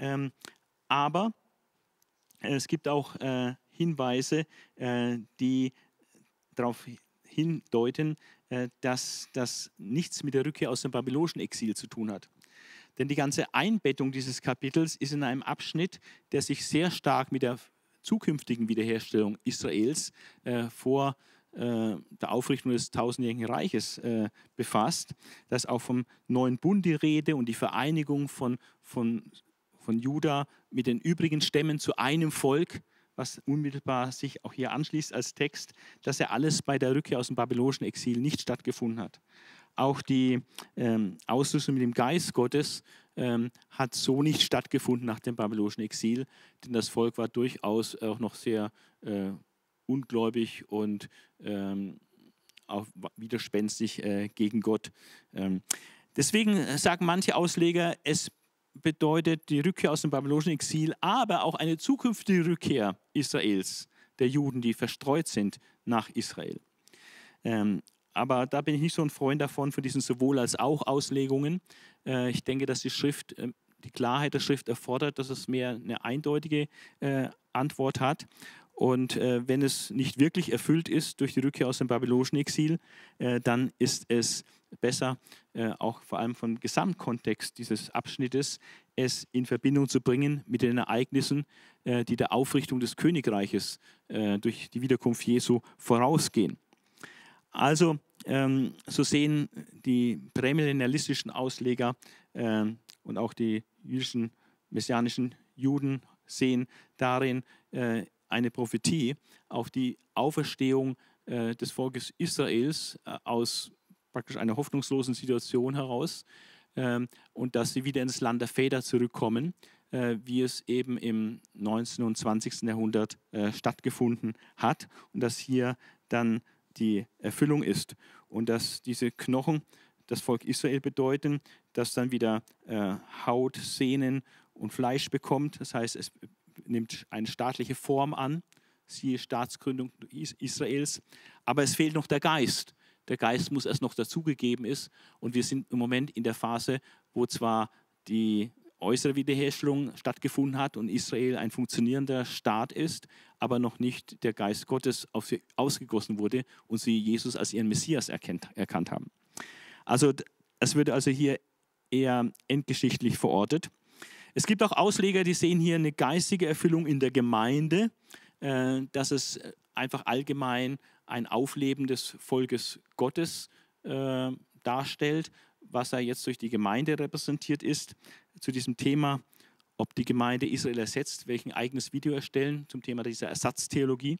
aber es gibt auch Hinweise, die darauf hindeuten, dass das nichts mit der Rückkehr aus dem babylonischen Exil zu tun hat. Denn die ganze Einbettung dieses Kapitels ist in einem Abschnitt, der sich sehr stark mit der zukünftigen Wiederherstellung Israels vor der Aufrichtung des tausendjährigen Reiches befasst. Da ist auch vom neuen Bund die Rede und die Vereinigung von Juda mit den übrigen Stämmen zu einem Volk, was unmittelbar sich auch hier anschließt als Text, dass ja alles bei der Rückkehr aus dem babylonischen Exil nicht stattgefunden hat. Auch die Ausrüstung mit dem Geist Gottes hat so nicht stattgefunden nach dem babylonischen Exil, denn das Volk war durchaus auch noch sehr ungläubig und auch widerspenstig gegen Gott. Deswegen sagen manche Ausleger, es bedeutet die Rückkehr aus dem babylonischen Exil, aber auch eine zukünftige Rückkehr Israels, der Juden, die verstreut sind nach Israel. Aber da bin ich nicht so ein Freund davon, von diesen sowohl als auch Auslegungen. Ich denke, dass die Schrift, die Klarheit der Schrift erfordert, dass es mehr eine eindeutige Antwort hat. Und wenn es nicht wirklich erfüllt ist durch die Rückkehr aus dem babylonischen Exil, dann ist es besser, auch vor allem vom Gesamtkontext dieses Abschnittes, es in Verbindung zu bringen mit den Ereignissen, die der Aufrichtung des Königreiches durch die Wiederkunft Jesu vorausgehen. Also, so sehen die prämillennialistischen Ausleger und auch die jüdischen, messianischen Juden sehen darin eine Prophetie auf die Auferstehung des Volkes Israels aus praktisch einer hoffnungslosen Situation heraus und dass sie wieder ins Land der Väter zurückkommen, wie es eben im 19. und 20. Jahrhundert stattgefunden hat und dass hier dann die Erfüllung ist und dass diese Knochen das Volk Israel bedeuten, das dann wieder Haut, Sehnen und Fleisch bekommt. Das heißt, es nimmt eine staatliche Form an, siehe Staatsgründung Israels, aber es fehlt noch der Geist. Der Geist muss erst noch dazugegeben ist und wir sind im Moment in der Phase, wo zwar die äußere Wiederherstellung stattgefunden hat und Israel ein funktionierender Staat ist, aber noch nicht der Geist Gottes auf sie ausgegossen wurde und sie Jesus als ihren Messias erkannt haben. Also es wird also hier eher endgeschichtlich verortet. Es gibt auch Ausleger, die sehen hier eine geistige Erfüllung in der Gemeinde, dass es einfach allgemein ein Aufleben des Volkes Gottes darstellt, was ja jetzt durch die Gemeinde repräsentiert ist. Zu diesem Thema, ob die Gemeinde Israel ersetzt, welchen eigenes Video erstellen zum Thema dieser Ersatztheologie.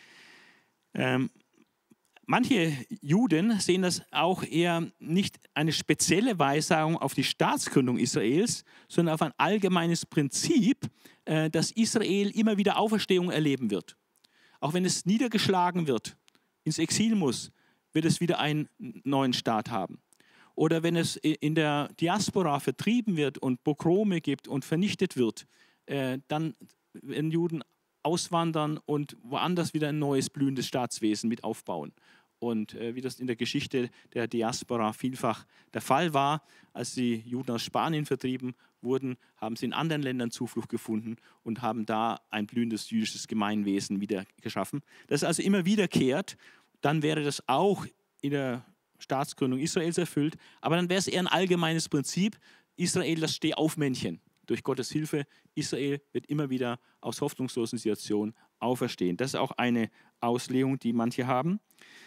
Manche Juden sehen das auch eher nicht eine spezielle Weissagung auf die Staatsgründung Israels, sondern auf ein allgemeines Prinzip, dass Israel immer wieder Auferstehung erleben wird. Auch wenn es niedergeschlagen wird, ins Exil muss, wird es wieder einen neuen Staat haben. Oder wenn es in der Diaspora vertrieben wird und Pogrome gibt und vernichtet wird, dann werden Juden auswandern und woanders wieder ein neues blühendes Staatswesen mit aufbauen. Und wie das in der Geschichte der Diaspora vielfach der Fall war, als die Juden aus Spanien vertrieben wurden, haben sie in anderen Ländern Zuflucht gefunden und haben da ein blühendes jüdisches Gemeinwesen wieder geschaffen. Das ist also immer wiederkehrt. Dann wäre das auch in der Staatsgründung Israels erfüllt, aber dann wäre es eher ein allgemeines Prinzip. Israel, das Stehaufmännchen. Durch Gottes Hilfe, Israel wird immer wieder aus hoffnungslosen Situationen auferstehen. Das ist auch eine Auslegung, die manche haben.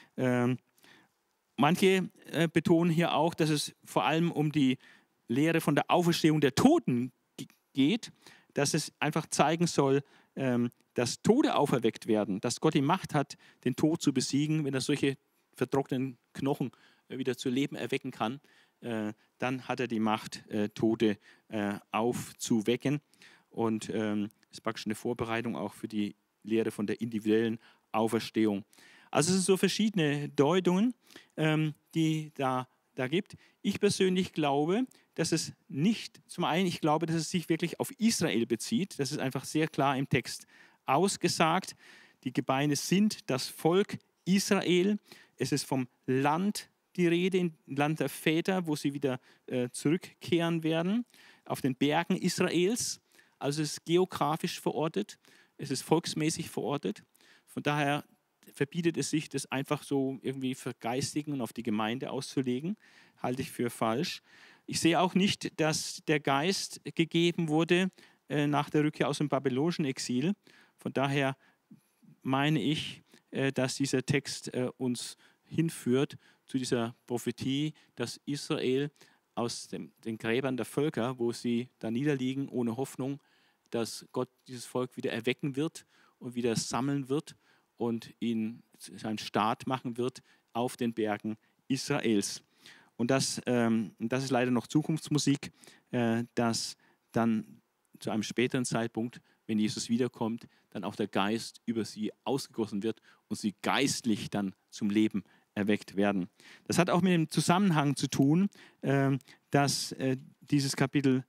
Manche betonen hier auch, dass es vor allem um die Lehre von der Auferstehung der Toten geht, dass es einfach zeigen soll, dass Tote auferweckt werden, dass Gott die Macht hat, den Tod zu besiegen. Wenn er solche vertrockneten Knochen wieder zu Leben erwecken kann, dann hat er die Macht, Tote aufzuwecken. Und das ist praktisch eine Vorbereitung auch für die Lehre von der individuellen Auferstehung. Also es sind so verschiedene Deutungen, die da gibt. Ich persönlich glaube, dass es nicht, zum einen, ich glaube, dass es sich wirklich auf Israel bezieht. Das ist einfach sehr klar im Text ausgesagt. Die Gebeine sind das Volk Israel. Es ist vom Land die Rede, im Land der Väter, wo sie wieder zurückkehren werden, auf den Bergen Israels. Also es ist geografisch verortet, es ist volksmäßig verortet. Von daher verbietet es sich, das einfach so irgendwie vergeistigen und auf die Gemeinde auszulegen. Halte ich für falsch. Ich sehe auch nicht, dass der Geist gegeben wurde nach der Rückkehr aus dem babylonischen Exil. Von daher meine ich, dass dieser Text uns hinführt zu dieser Prophetie, dass Israel aus den Gräbern der Völker, wo sie da niederliegen, ohne Hoffnung, dass Gott dieses Volk wieder erwecken wird und wieder sammeln wird und ihn seinen Staat machen wird auf den Bergen Israels. Und das ist leider noch Zukunftsmusik, dass dann zu einem späteren Zeitpunkt, wenn Jesus wiederkommt, dann auch der Geist über sie ausgegossen wird und sie geistlich dann zum Leben erweckt werden. Das hat auch mit dem Zusammenhang zu tun, dass dieses Kapitel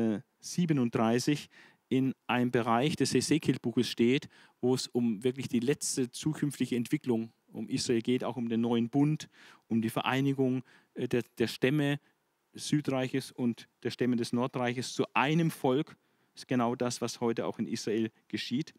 37 in einem Bereich des Hesekiel-Buches steht, wo es um wirklich die letzte zukünftige Entwicklung um Israel geht, auch um den neuen Bund, um die Vereinigung der Stämme des Südreiches und der Stämme des Nordreiches zu einem Volk. Das ist genau das, was heute auch in Israel geschieht.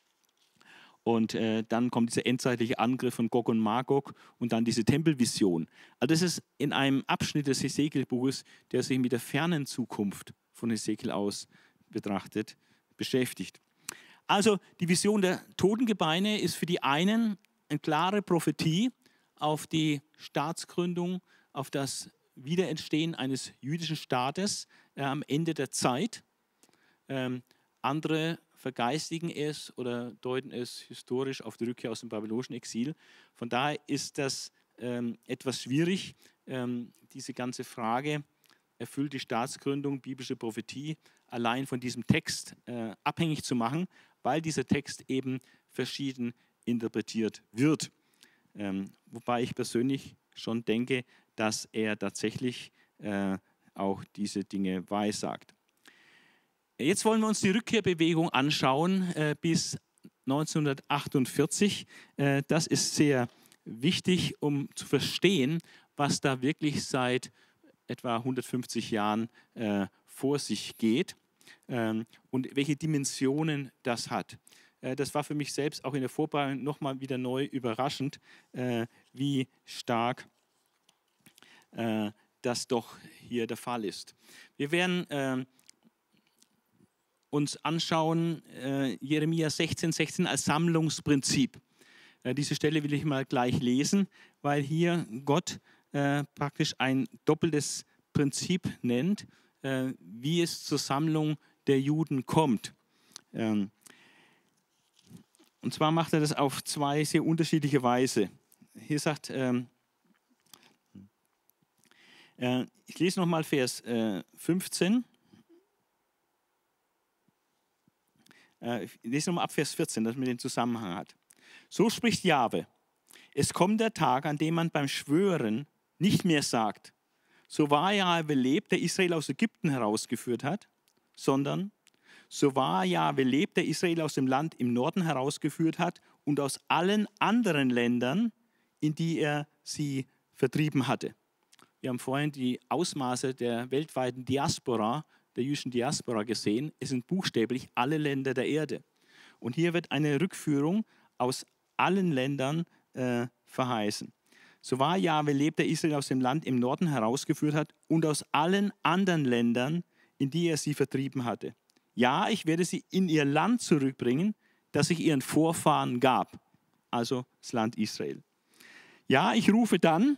Und dann kommt dieser endzeitliche Angriff von Gog und Magog und dann diese Tempelvision. Also das ist in einem Abschnitt des Hesekiel-Buches, der sich mit der fernen Zukunft von Hesekiel aus betrachtet, beschäftigt. Also die Vision der Totengebeine ist für die einen eine klare Prophetie auf die Staatsgründung, auf das Wiederentstehen eines jüdischen Staates am Ende der Zeit. Andere vergeistigen es oder deuten es historisch auf die Rückkehr aus dem babylonischen Exil. Von daher ist das etwas schwierig, diese ganze Frage, erfüllt die Staatsgründung biblische Prophetie, allein von diesem Text abhängig zu machen, weil dieser Text eben verschieden interpretiert wird. Wobei ich persönlich schon denke, dass er tatsächlich auch diese Dinge weissagt. Jetzt wollen wir uns die Rückkehrbewegung anschauen bis 1948. Das ist sehr wichtig, um zu verstehen, was da wirklich seit etwa 150 Jahren vor sich geht und welche Dimensionen das hat. Das war für mich selbst auch in der Vorbereitung nochmal wieder neu überraschend, wie stark das doch hier der Fall ist. Wir werden uns anschauen, Jeremia 16,16 als Sammlungsprinzip. Diese Stelle will ich mal gleich lesen, weil hier Gott praktisch ein doppeltes Prinzip nennt, wie es zur Sammlung der Juden kommt. Und zwar macht er das auf zwei sehr unterschiedliche Weise. Hier sagt, ich lese nochmal Vers 15. Ich lese nochmal ab Vers 14, dass man den Zusammenhang hat. So spricht Jahwe: Es kommt der Tag, an dem man beim Schwören nicht mehr sagt, so wahr Jahwe lebt, der Israel aus Ägypten herausgeführt hat, sondern so wahr Jahwe lebt, der Israel aus dem Land im Norden herausgeführt hat und aus allen anderen Ländern, in die er sie vertrieben hatte. Wir haben vorhin die Ausmaße der weltweiten Diaspora, der jüdischen Diaspora gesehen. Es sind buchstäblich alle Länder der Erde. Und hier wird eine Rückführung aus allen Ländern verheißen. So wahr Jahwe lebt, der Israel aus dem Land im Norden herausgeführt hat und aus allen anderen Ländern, in die er sie vertrieben hatte. Ja, ich werde sie in ihr Land zurückbringen, das ich ihren Vorfahren gab, also das Land Israel. Ja, ich rufe dann,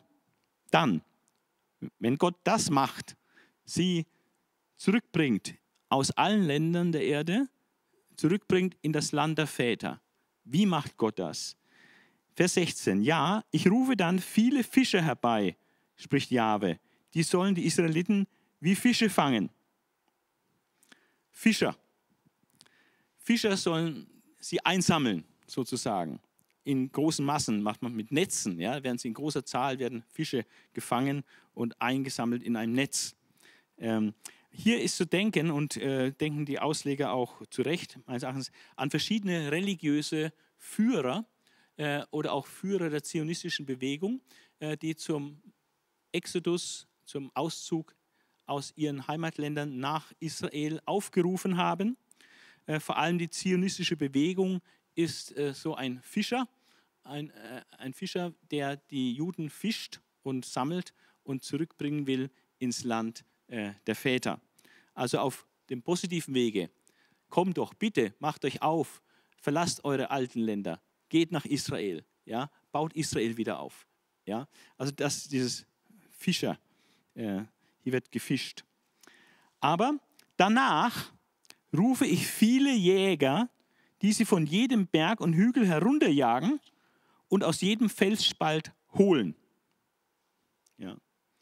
wenn Gott das macht, sie zurückbringt aus allen Ländern der Erde, zurückbringt in das Land der Väter. Wie macht Gott das? Vers 16. Ja, ich rufe dann viele Fischer herbei, spricht Jahwe. Die sollen die Israeliten wie Fische fangen. Fischer. Fischer sollen sie einsammeln, sozusagen. In großen Massen macht man mit Netzen. Ja, werden sie in großer Zahl, werden Fische gefangen und eingesammelt in einem Netz. Hier ist zu denken, und denken die Ausleger auch zu Recht, meines Erachtens, an verschiedene religiöse Führer oder auch Führer der zionistischen Bewegung, die zum Exodus, zum Auszug aus ihren Heimatländern nach Israel aufgerufen haben. Vor allem die zionistische Bewegung ist so ein Fischer, ein Fischer, der die Juden fischt und sammelt und zurückbringen will ins Land der Väter. Also auf dem positiven Wege. Kommt doch, bitte, macht euch auf, verlasst eure alten Länder, geht nach Israel, ja, baut Israel wieder auf. Ja. Also dieses Fischer, hier wird gefischt. Aber danach rufe ich viele Jäger, die sie von jedem Berg und Hügel herunterjagen und aus jedem Felsspalt holen. Ja.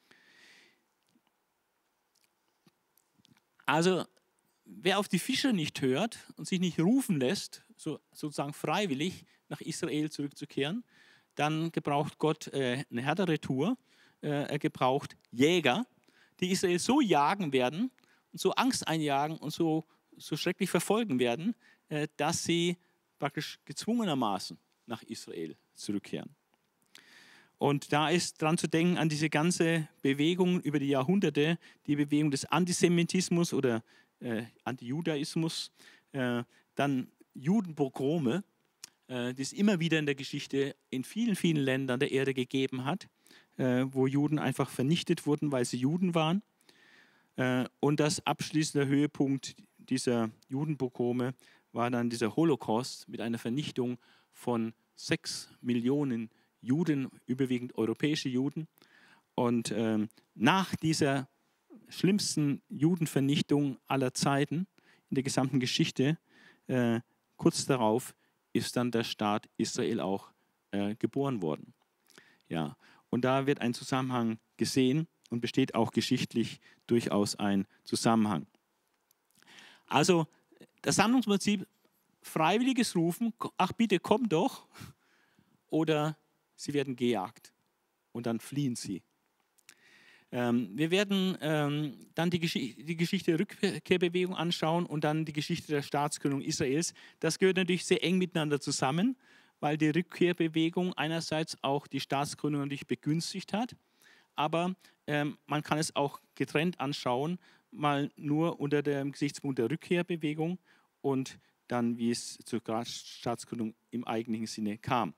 Also wer auf die Fischer nicht hört und sich nicht rufen lässt, sozusagen freiwillig nach Israel zurückzukehren, dann gebraucht Gott eine härtere Tour. Er gebraucht Jäger, die Israel so jagen werden und so Angst einjagen und so schrecklich verfolgen werden, dass sie praktisch gezwungenermaßen nach Israel zurückkehren. Und da ist dran zu denken an diese ganze Bewegung über die Jahrhunderte, die Bewegung des Antisemitismus oder Antijudaismus, dann Judenpogrome, die es immer wieder in der Geschichte in vielen, vielen Ländern der Erde gegeben hat, wo Juden einfach vernichtet wurden, weil sie Juden waren. Und das abschließende Höhepunkt dieser Judenpogrome war dann dieser Holocaust mit einer Vernichtung von 6 Millionen Juden, überwiegend europäische Juden. Und nach dieser schlimmsten Judenvernichtung aller Zeiten in der gesamten Geschichte, kurz darauf ist dann der Staat Israel auch geboren worden. Ja, und da wird ein Zusammenhang gesehen und besteht auch geschichtlich durchaus ein Zusammenhang. Also das Sammlungsprinzip, freiwilliges Rufen, ach bitte komm doch, oder sie werden gejagt und dann fliehen sie. Wir werden dann die Geschichte der Rückkehrbewegung anschauen und dann die Geschichte der Staatsgründung Israels. Das gehört natürlich sehr eng miteinander zusammen, weil die Rückkehrbewegung einerseits auch die Staatsgründung natürlich begünstigt hat, aber man kann es auch getrennt anschauen, mal nur unter dem Gesichtspunkt der Rückkehrbewegung und dann, wie es zur Staatsgründung im eigentlichen Sinne kam.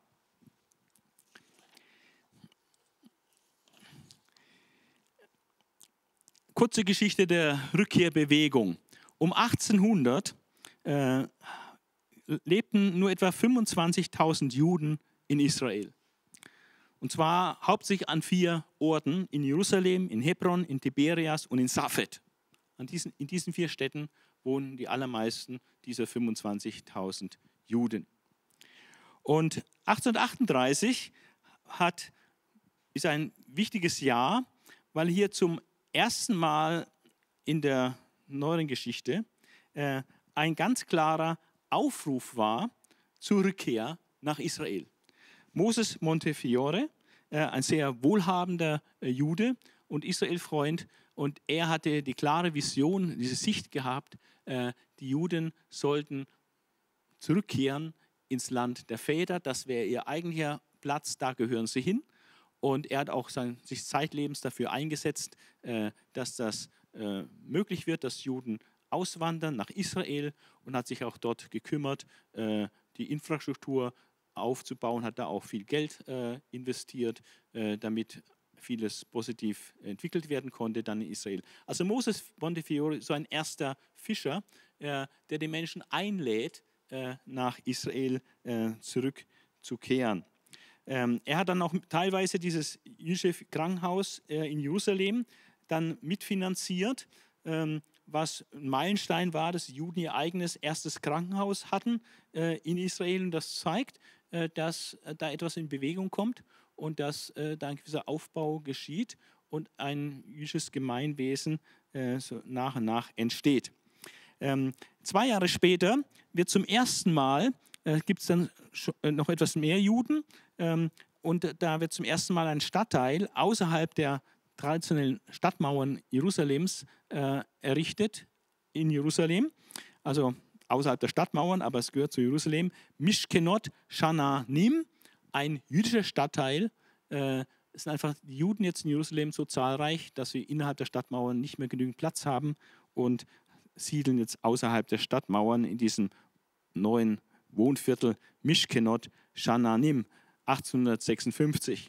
Kurze Geschichte der Rückkehrbewegung. Um 1800 lebten nur etwa 25.000 Juden in Israel. Und zwar hauptsächlich an 4 Orten, in Jerusalem, in Hebron, in Tiberias und in Safed. In diesen 4 Städten wohnen die allermeisten dieser 25.000 Juden. Und 1838 ist ein wichtiges Jahr, weil hier zum ersten Mal in der neueren Geschichte ein ganz klarer Aufruf war zur Rückkehr nach Israel. Moses Montefiore, ein sehr wohlhabender Jude und Israel-Freund, Und er hatte die klare Vision, diese Sicht gehabt, die Juden sollten zurückkehren ins Land der Väter. Das wäre ihr eigentlicher Platz, da gehören sie hin. Und er hat auch sich zeitlebens dafür eingesetzt, dass das möglich wird, dass Juden auswandern nach Israel, und hat sich auch dort gekümmert, die Infrastruktur aufzubauen, hat da auch viel Geld investiert, damit vieles positiv entwickelt werden konnte dann in Israel. Also Moses Montefiore, so ein erster Fischer, der die Menschen einlädt, nach Israel zurückzukehren. Er hat dann auch teilweise dieses jüdische Krankenhaus in Jerusalem dann mitfinanziert, was ein Meilenstein war, dass die Juden ihr eigenes erstes Krankenhaus hatten in Israel. Und das zeigt, dass da etwas in Bewegung kommt und dass da ein gewisser Aufbau geschieht und ein jüdisches Gemeinwesen so nach und nach entsteht. 2 Jahre später wird zum ersten Mal, gibt es dann noch etwas mehr Juden, und da wird zum ersten Mal ein Stadtteil außerhalb der traditionellen Stadtmauern Jerusalems errichtet in Jerusalem, also außerhalb der Stadtmauern, aber es gehört zu Jerusalem. Mishkenot Shananim, ein jüdischer Stadtteil. Es sind einfach die Juden jetzt in Jerusalem so zahlreich, dass sie innerhalb der Stadtmauern nicht mehr genügend Platz haben und siedeln jetzt außerhalb der Stadtmauern in diesem neuen Wohnviertel Mishkenot Shananim, 1856.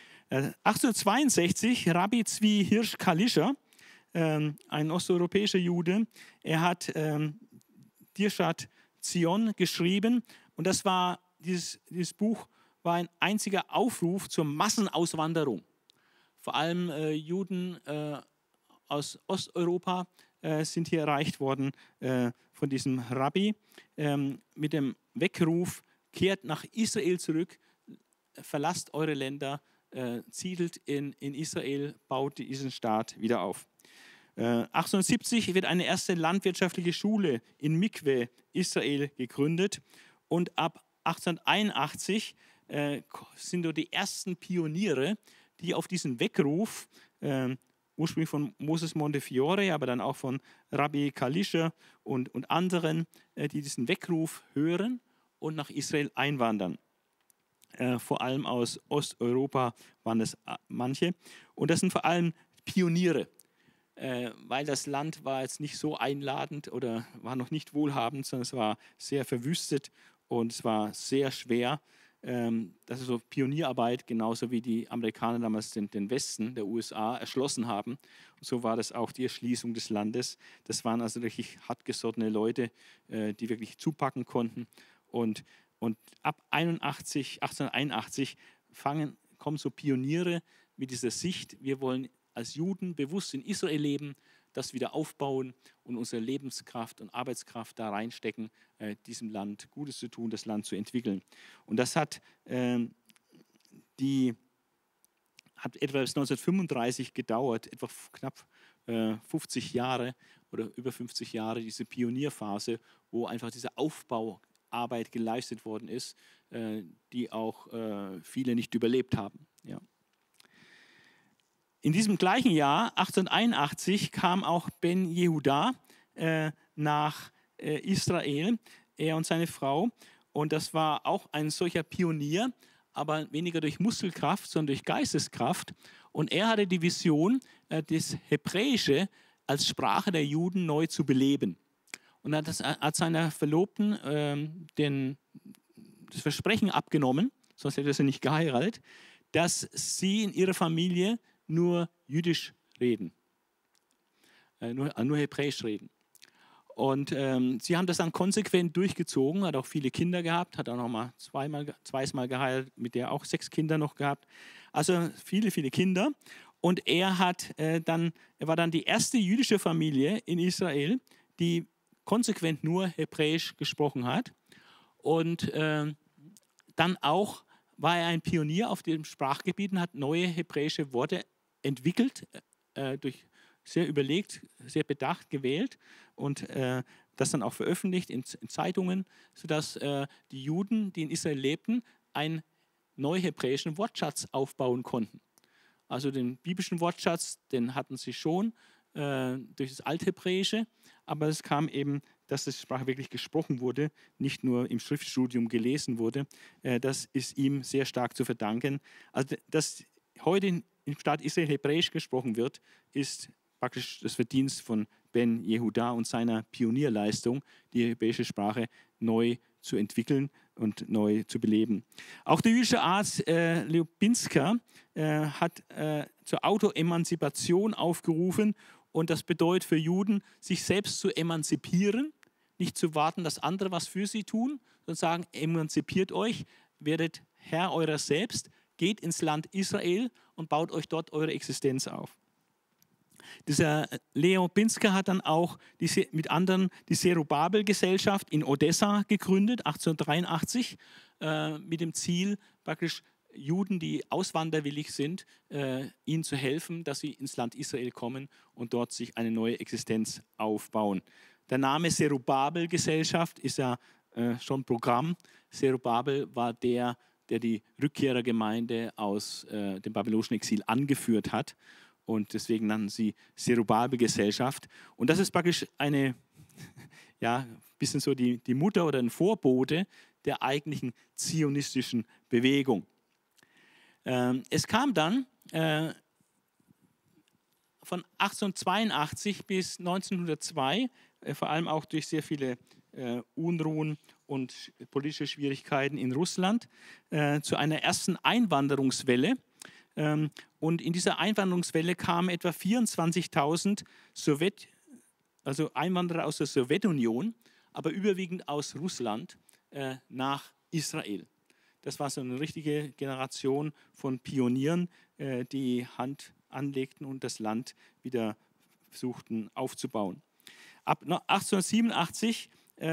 1862, Rabbi Zvi Hirsch Kalischer, ein osteuropäischer Jude, er hat Dirshat Zion geschrieben, und das war, dieses Buch war ein einziger Aufruf zur Massenauswanderung. Vor allem Juden aus Osteuropa sind hier erreicht worden von diesem Rabbi mit dem Weckruf: Kehrt nach Israel zurück, verlasst eure Länder, siedelt in Israel, baut diesen Staat wieder auf. 1870 wird eine erste landwirtschaftliche Schule in Mikwe, Israel, gegründet, und ab 1881 sind dort die ersten Pioniere, die auf diesen Weckruf, ursprünglich von Moses Montefiore, aber dann auch von Rabbi Kalischer und anderen, die diesen Weckruf hören und nach Israel einwandern. Vor allem aus Osteuropa waren es manche. Und das sind vor allem Pioniere, weil das Land war jetzt nicht so einladend oder war noch nicht wohlhabend, sondern es war sehr verwüstet und es war sehr schwer. Das ist so Pionierarbeit, genauso wie die Amerikaner damals den Westen der USA erschlossen haben. Und so war das auch die Erschließung des Landes. Das waren also richtig hartgesottene Leute, die wirklich zupacken konnten. Und ab 1881 kommen so Pioniere mit dieser Sicht: Wir wollen als Juden bewusst in Israel leben, das wieder aufbauen und unsere Lebenskraft und Arbeitskraft da reinstecken, diesem Land Gutes zu tun, das Land zu entwickeln. Und das hat etwa bis 1935 gedauert, etwa knapp 50 Jahre oder über 50 Jahre, diese Pionierphase, wo einfach diese Aufbauarbeit geleistet worden ist, die auch viele nicht überlebt haben. Ja. In diesem gleichen Jahr, 1881, kam auch Ben Yehuda nach Israel, er und seine Frau. Und das war auch ein solcher Pionier, aber weniger durch Muskelkraft, sondern durch Geisteskraft. Und er hatte die Vision, das Hebräische als Sprache der Juden neu zu beleben. Und hat seiner Verlobten das Versprechen abgenommen, sonst hätte er sie nicht geheiratet, dass sie in ihrer Familie nur Jüdisch reden, nur Hebräisch reden. Und sie haben das dann konsequent durchgezogen, hat auch viele Kinder gehabt, hat auch noch mal zweimal geheiratet, mit der auch 6 Kinder noch gehabt. Also viele, viele Kinder. Und er war dann die erste jüdische Familie in Israel, die konsequent nur Hebräisch gesprochen hat. Und dann auch war er ein Pionier auf dem Sprachgebiet und hat neue hebräische Worte entwickelt, sehr überlegt, sehr bedacht gewählt und das dann auch veröffentlicht in Zeitungen, sodass die Juden, die in Israel lebten, einen neuhebräischen Wortschatz aufbauen konnten. Also den biblischen Wortschatz, den hatten sie schon durch das Althebräische, aber es kam eben, dass die Sprache wirklich gesprochen wurde, nicht nur im Schriftstudium gelesen wurde. Das ist ihm sehr stark zu verdanken. Also, dass heute im Staat Israel Hebräisch gesprochen wird, ist praktisch das Verdienst von Ben Yehuda und seiner Pionierleistung, die hebräische Sprache neu zu entwickeln und neu zu beleben. Auch der jüdische Arzt Leobinska hat zur Autoemanzipation aufgerufen, und das bedeutet für Juden, sich selbst zu emanzipieren, nicht zu warten, dass andere was für sie tun, sondern sagen, emanzipiert euch, werdet Herr eurer selbst, geht ins Land Israel und baut euch dort eure Existenz auf. Dieser Leo Pinsker hat dann auch mit anderen die Zerubabel-Gesellschaft in Odessa gegründet, 1883, mit dem Ziel, praktisch Juden, die auswanderwillig sind, ihnen zu helfen, dass sie ins Land Israel kommen und dort sich eine neue Existenz aufbauen. Der Name Zerubabel-Gesellschaft ist ja schon Programm. Zerubabel war der die Rückkehrergemeinde aus dem babylonischen Exil angeführt hat. Und deswegen nannten sie Zerubabel-Gesellschaft. Und das ist praktisch eine, ja, bisschen so die Mutter oder ein Vorbote der eigentlichen zionistischen Bewegung. Es kam dann von 1882 bis 1902, vor allem auch durch sehr viele Unruhen und politische Schwierigkeiten in Russland, zu einer ersten Einwanderungswelle. Und in dieser Einwanderungswelle kamen etwa 24.000 Einwanderer aus der Sowjetunion, aber überwiegend aus Russland nach Israel. Das war so eine richtige Generation von Pionieren, die Hand anlegten und das Land wieder versuchten aufzubauen. Ab 1887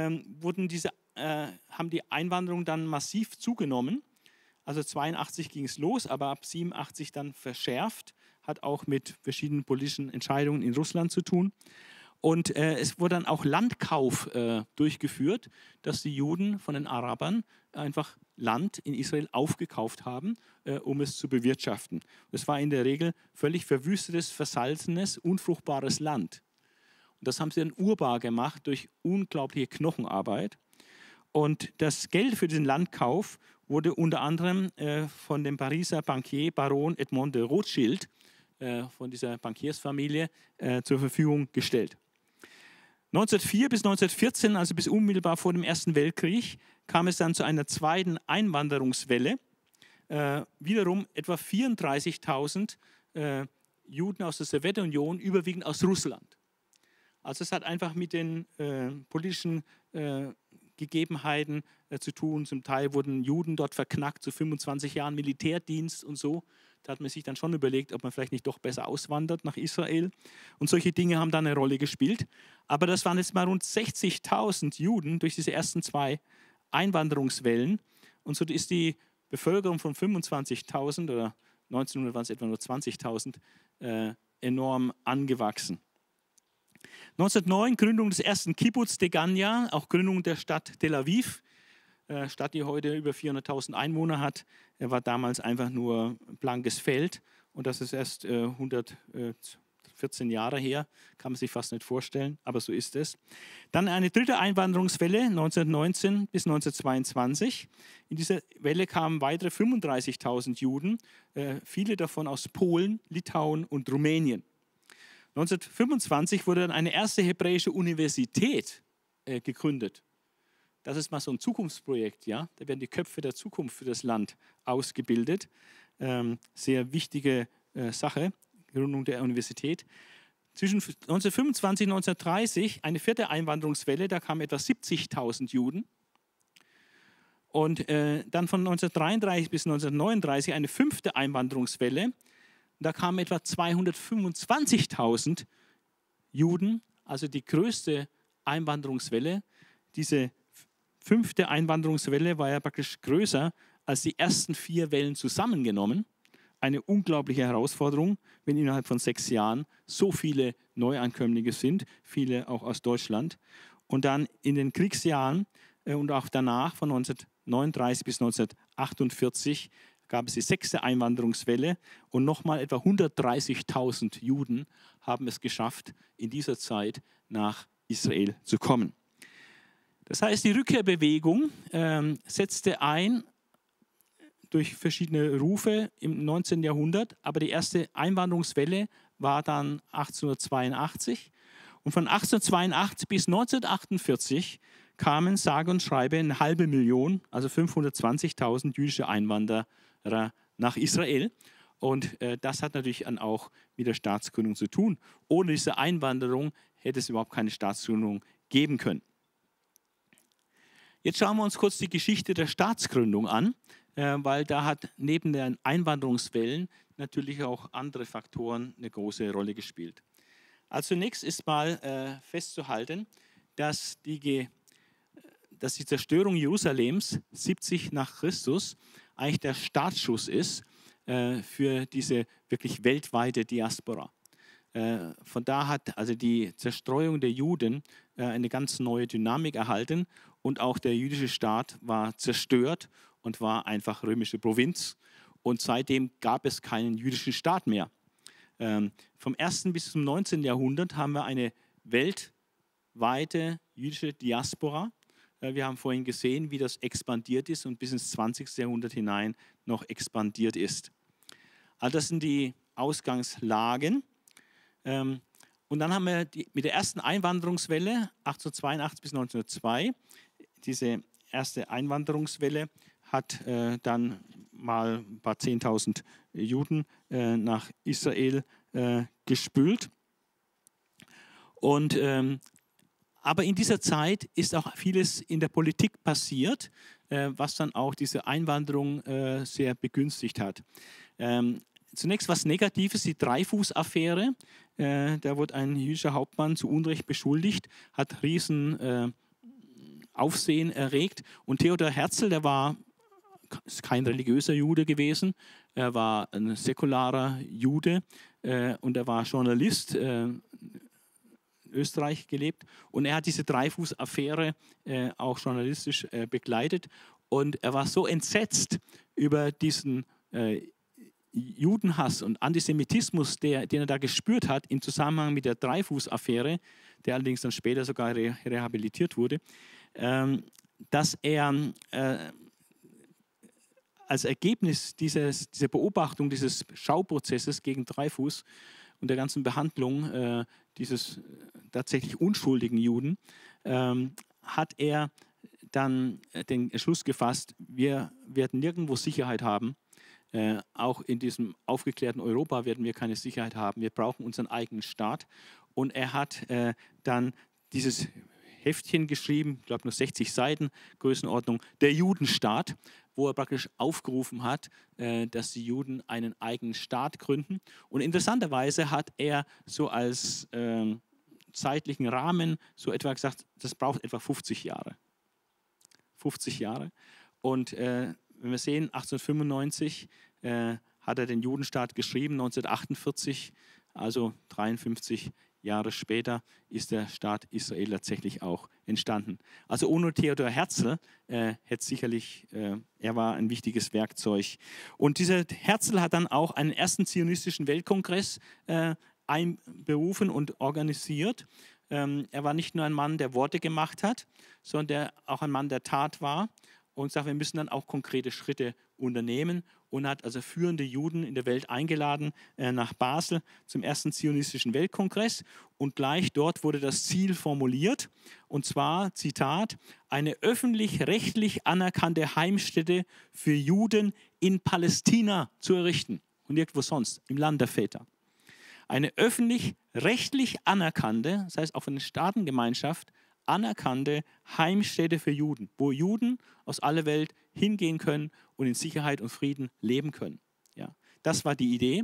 haben die Einwanderung dann massiv zugenommen. Also 82 ging es los, aber ab 87 dann verschärft, hat auch mit verschiedenen politischen Entscheidungen in Russland zu tun. Und es wurde dann auch Landkauf durchgeführt, dass die Juden von den Arabern einfach Land in Israel aufgekauft haben, um es zu bewirtschaften. Das war in der Regel völlig verwüstetes, versalzenes, unfruchtbares Land. Und das haben sie dann urbar gemacht durch unglaubliche Knochenarbeit. Und das Geld für diesen Landkauf wurde unter anderem von dem Pariser Bankier Baron Edmond de Rothschild, von dieser Bankiersfamilie, zur Verfügung gestellt. 1904 bis 1914, also bis unmittelbar vor dem Ersten Weltkrieg, kam es dann zu einer zweiten Einwanderungswelle. Wiederum etwa 34.000 Juden aus der Sowjetunion, überwiegend aus Russland. Also es hat einfach mit den politischen Gegebenheiten zu tun. Zum Teil wurden Juden dort verknackt zu 25 Jahren Militärdienst und so. Da hat man sich dann schon überlegt, ob man vielleicht nicht doch besser auswandert nach Israel. Und solche Dinge haben dann eine Rolle gespielt. Aber das waren jetzt mal rund 60.000 Juden durch diese ersten zwei Einwanderungswellen. Und so ist die Bevölkerung von 25.000 oder 1900 waren es etwa nur 20.000 enorm angewachsen. 1909 Gründung des ersten Kibbutz Degania, auch Gründung der Stadt Tel Aviv. Stadt, die heute über 400.000 Einwohner hat, war damals einfach nur blankes Feld. Und das ist erst 114 Jahre her, kann man sich fast nicht vorstellen, aber so ist es. Dann eine dritte Einwanderungswelle, 1919 bis 1922. In dieser Welle kamen weitere 35.000 Juden, viele davon aus Polen, Litauen und Rumänien. 1925 wurde dann eine erste hebräische Universität gegründet. Das ist mal so ein Zukunftsprojekt, ja. Da werden die Köpfe der Zukunft für das Land ausgebildet. Sehr wichtige Sache, Gründung der Universität. Zwischen 1925 und 1930 eine vierte Einwanderungswelle, da kamen etwa 70.000 Juden. Und dann von 1933 bis 1939 eine fünfte Einwanderungswelle. Da kamen etwa 225.000 Juden, also die größte Einwanderungswelle. Diese fünfte Einwanderungswelle war ja praktisch größer als die ersten 4 Wellen zusammengenommen. Eine unglaubliche Herausforderung, wenn innerhalb von 6 Jahren so viele Neuankömmlinge sind, viele auch aus Deutschland. Und dann in den Kriegsjahren und auch danach von 1939 bis 1948 gab es die 6. Einwanderungswelle und nochmal etwa 130.000 Juden haben es geschafft, in dieser Zeit nach Israel zu kommen. Das heißt, die Rückkehrbewegung setzte ein durch verschiedene Rufe im 19. Jahrhundert, aber die erste Einwanderungswelle war dann 1882 und von 1882 bis 1948 kamen sage und schreibe 500.000, also 520.000 jüdische Einwanderer nach Israel. Und das hat natürlich dann auch mit der Staatsgründung zu tun. Ohne diese Einwanderung hätte es überhaupt keine Staatsgründung geben können. Jetzt schauen wir uns kurz die Geschichte der Staatsgründung an, weil da hat neben den Einwanderungswellen natürlich auch andere Faktoren eine große Rolle gespielt. Also zunächst ist mal festzuhalten, dass die Zerstörung Jerusalems 70 nach Christus eigentlich der Startschuss ist für diese wirklich weltweite Diaspora. Von da hat also die Zerstreuung der Juden eine ganz neue Dynamik erhalten und auch der jüdische Staat war zerstört und war einfach römische Provinz. Und seitdem gab es keinen jüdischen Staat mehr. Vom 1. bis zum 19. Jahrhundert haben wir eine weltweite jüdische Diaspora. Wir haben vorhin gesehen, wie das expandiert ist und bis ins 20. Jahrhundert hinein noch expandiert ist. Also das sind die Ausgangslagen. Und dann haben wir mit der ersten Einwanderungswelle 1882 bis 1902, diese erste Einwanderungswelle hat dann mal ein paar 10.000 Juden nach Israel gespült. Und, aber in dieser Zeit ist auch vieles in der Politik passiert, was dann auch diese Einwanderung sehr begünstigt hat. Zunächst was Negatives, die Dreyfus-Affäre. Da wurde ein jüdischer Hauptmann zu Unrecht beschuldigt, hat riesen Aufsehen erregt. Und Theodor Herzl, der war kein religiöser Jude gewesen, er war ein säkularer Jude und er war Journalist, in Österreich gelebt. Und er hat diese Dreyfus-Affäre auch journalistisch begleitet. Und er war so entsetzt über diesen Judenhass und Antisemitismus, den er da gespürt hat im Zusammenhang mit der Dreyfus-Affäre, der allerdings dann später sogar rehabilitiert wurde, dass er als Ergebnis dieser Beobachtung, dieses Schauprozesses gegen Dreyfus und der ganzen Behandlung dieses tatsächlich unschuldigen Juden, hat er dann den Entschluss gefasst, wir werden nirgendwo Sicherheit haben. Auch in diesem aufgeklärten Europa werden wir keine Sicherheit haben. Wir brauchen unseren eigenen Staat. Und er hat dann dieses Heftchen geschrieben, ich glaube nur 60 Seiten, Größenordnung, der Judenstaat, wo er praktisch aufgerufen hat, dass die Juden einen eigenen Staat gründen. Und interessanterweise hat er so als zeitlichen Rahmen so etwa gesagt, das braucht etwa 50 Jahre. 50 Jahre. Und wenn wir sehen, 1895 hat er den Judenstaat geschrieben, 1948, also 53 Jahre später, ist der Staat Israel tatsächlich auch entstanden. Also ohne Theodor Herzl hätte sicherlich, er war ein wichtiges Werkzeug. Und dieser Herzl hat dann auch einen ersten zionistischen Weltkongress einberufen und organisiert. Er war nicht nur ein Mann, der Worte gemacht hat, sondern der auch ein Mann der Tat war und sagt, wir müssen dann auch konkrete Schritte unternehmen und hat also führende Juden in der Welt eingeladen nach Basel zum ersten zionistischen Weltkongress und gleich dort wurde das Ziel formuliert und zwar, Zitat, eine öffentlich-rechtlich anerkannte Heimstätte für Juden in Palästina zu errichten und nirgendwo sonst, im Land der Väter. Eine öffentlich-rechtlich anerkannte, das heißt auch von der Staatengemeinschaft, anerkannte Heimstätte für Juden, wo Juden aus aller Welt hingehen können und in Sicherheit und Frieden leben können. Ja, das war die Idee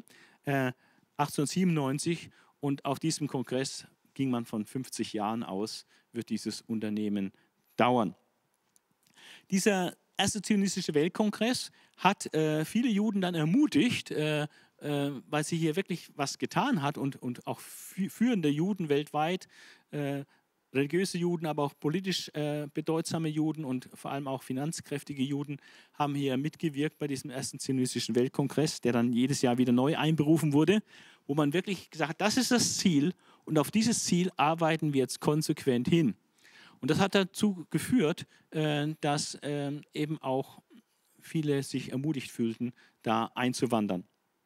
1897 und auf diesem Kongress ging man von 50 Jahren aus, wird dieses Unternehmen dauern. Dieser erste zionistische Weltkongress hat viele Juden dann ermutigt, weil sie hier wirklich was getan hat und auch führende Juden weltweit religiöse Juden, aber auch politisch bedeutsame Juden und vor allem auch finanzkräftige Juden haben hier mitgewirkt bei diesem ersten zionistischen Weltkongress, der dann jedes Jahr wieder neu einberufen wurde, wo man wirklich gesagt hat, das ist das Ziel und auf dieses Ziel arbeiten wir jetzt konsequent hin. Und das hat dazu geführt, dass eben auch viele sich ermutigt fühlten, da einzuwandern.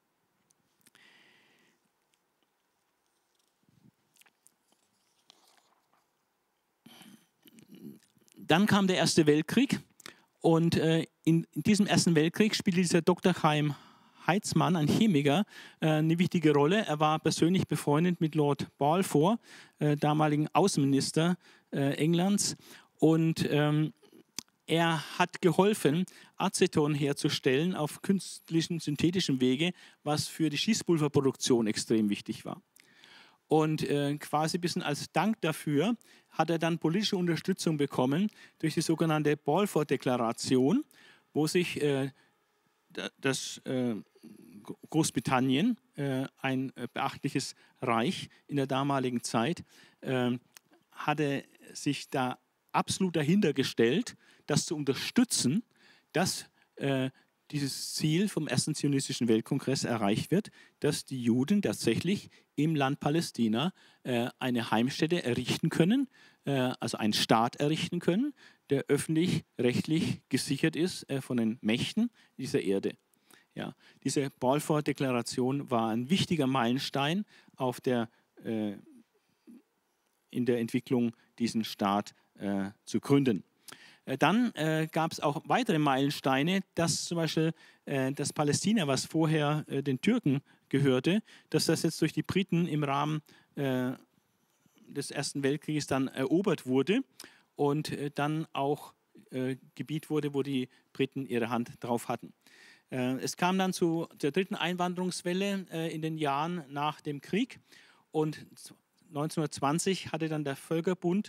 Dann kam der Erste Weltkrieg und in diesem Ersten Weltkrieg spielte dieser Dr. Chaim Heitzmann, ein Chemiker, eine wichtige Rolle. Er war persönlich befreundet mit Lord Balfour, damaligen Außenminister Englands, und er hat geholfen, Aceton herzustellen auf künstlichen, synthetischen Wege, was für die Schießpulverproduktion extrem wichtig war. Und quasi ein bisschen als Dank dafür hat er dann politische Unterstützung bekommen durch die sogenannte Balfour-Deklaration, wo sich Großbritannien, ein beachtliches Reich in der damaligen Zeit, hatte sich da absolut dahinter gestellt, das zu unterstützen, dass dieses Ziel vom ersten zionistischen Weltkongress erreicht wird, dass die Juden tatsächlich im Land Palästina eine Heimstätte errichten können, also einen Staat errichten können, der öffentlich-rechtlich gesichert ist von den Mächten dieser Erde. Ja, diese Balfour-Deklaration war ein wichtiger Meilenstein in der Entwicklung, diesen Staat zu gründen. Dann gab es auch weitere Meilensteine, dass zum Beispiel das Palästina, was vorher den Türken gehörte, dass das jetzt durch die Briten im Rahmen des Ersten Weltkrieges dann erobert wurde und dann auch Gebiet wurde, wo die Briten ihre Hand drauf hatten. Es kam dann zu der dritten Einwanderungswelle in den Jahren nach dem Krieg und 1920 hatte dann der Völkerbund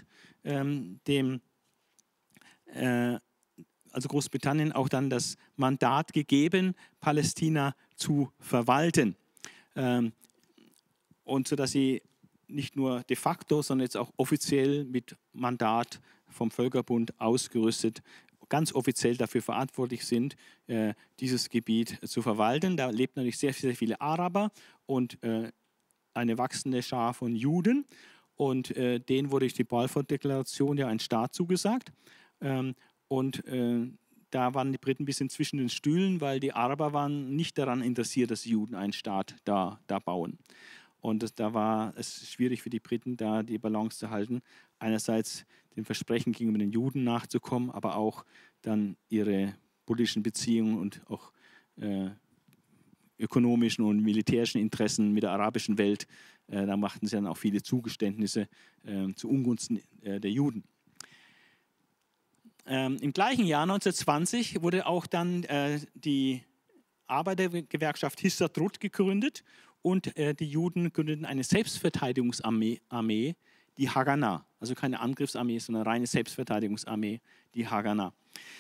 also Großbritannien auch dann das Mandat gegeben, Palästina zu verwalten. Und so dass sie nicht nur de facto, sondern jetzt auch offiziell mit Mandat vom Völkerbund ausgerüstet, ganz offiziell dafür verantwortlich sind, dieses Gebiet zu verwalten. Da lebt natürlich sehr, sehr viele Araber und eine wachsende Schar von Juden. Und denen wurde durch die Balfour-Deklaration ja ein Staat zugesagt. Da waren die Briten ein bisschen zwischen den Stühlen, weil die Araber waren nicht daran interessiert, dass Juden einen Staat da bauen. Und da war es schwierig für die Briten, da die Balance zu halten. Einerseits den Versprechen gegenüber den Juden nachzukommen, aber auch dann ihre politischen Beziehungen und auch ökonomischen und militärischen Interessen mit der arabischen Welt. Da machten sie dann auch viele Zugeständnisse zu Ungunsten der Juden. Im gleichen Jahr, 1920, wurde auch dann die Arbeitergewerkschaft Histadrut gegründet und die Juden gründeten eine Selbstverteidigungsarmee, die Haganah. Also keine Angriffsarmee, sondern eine reine Selbstverteidigungsarmee, die Haganah.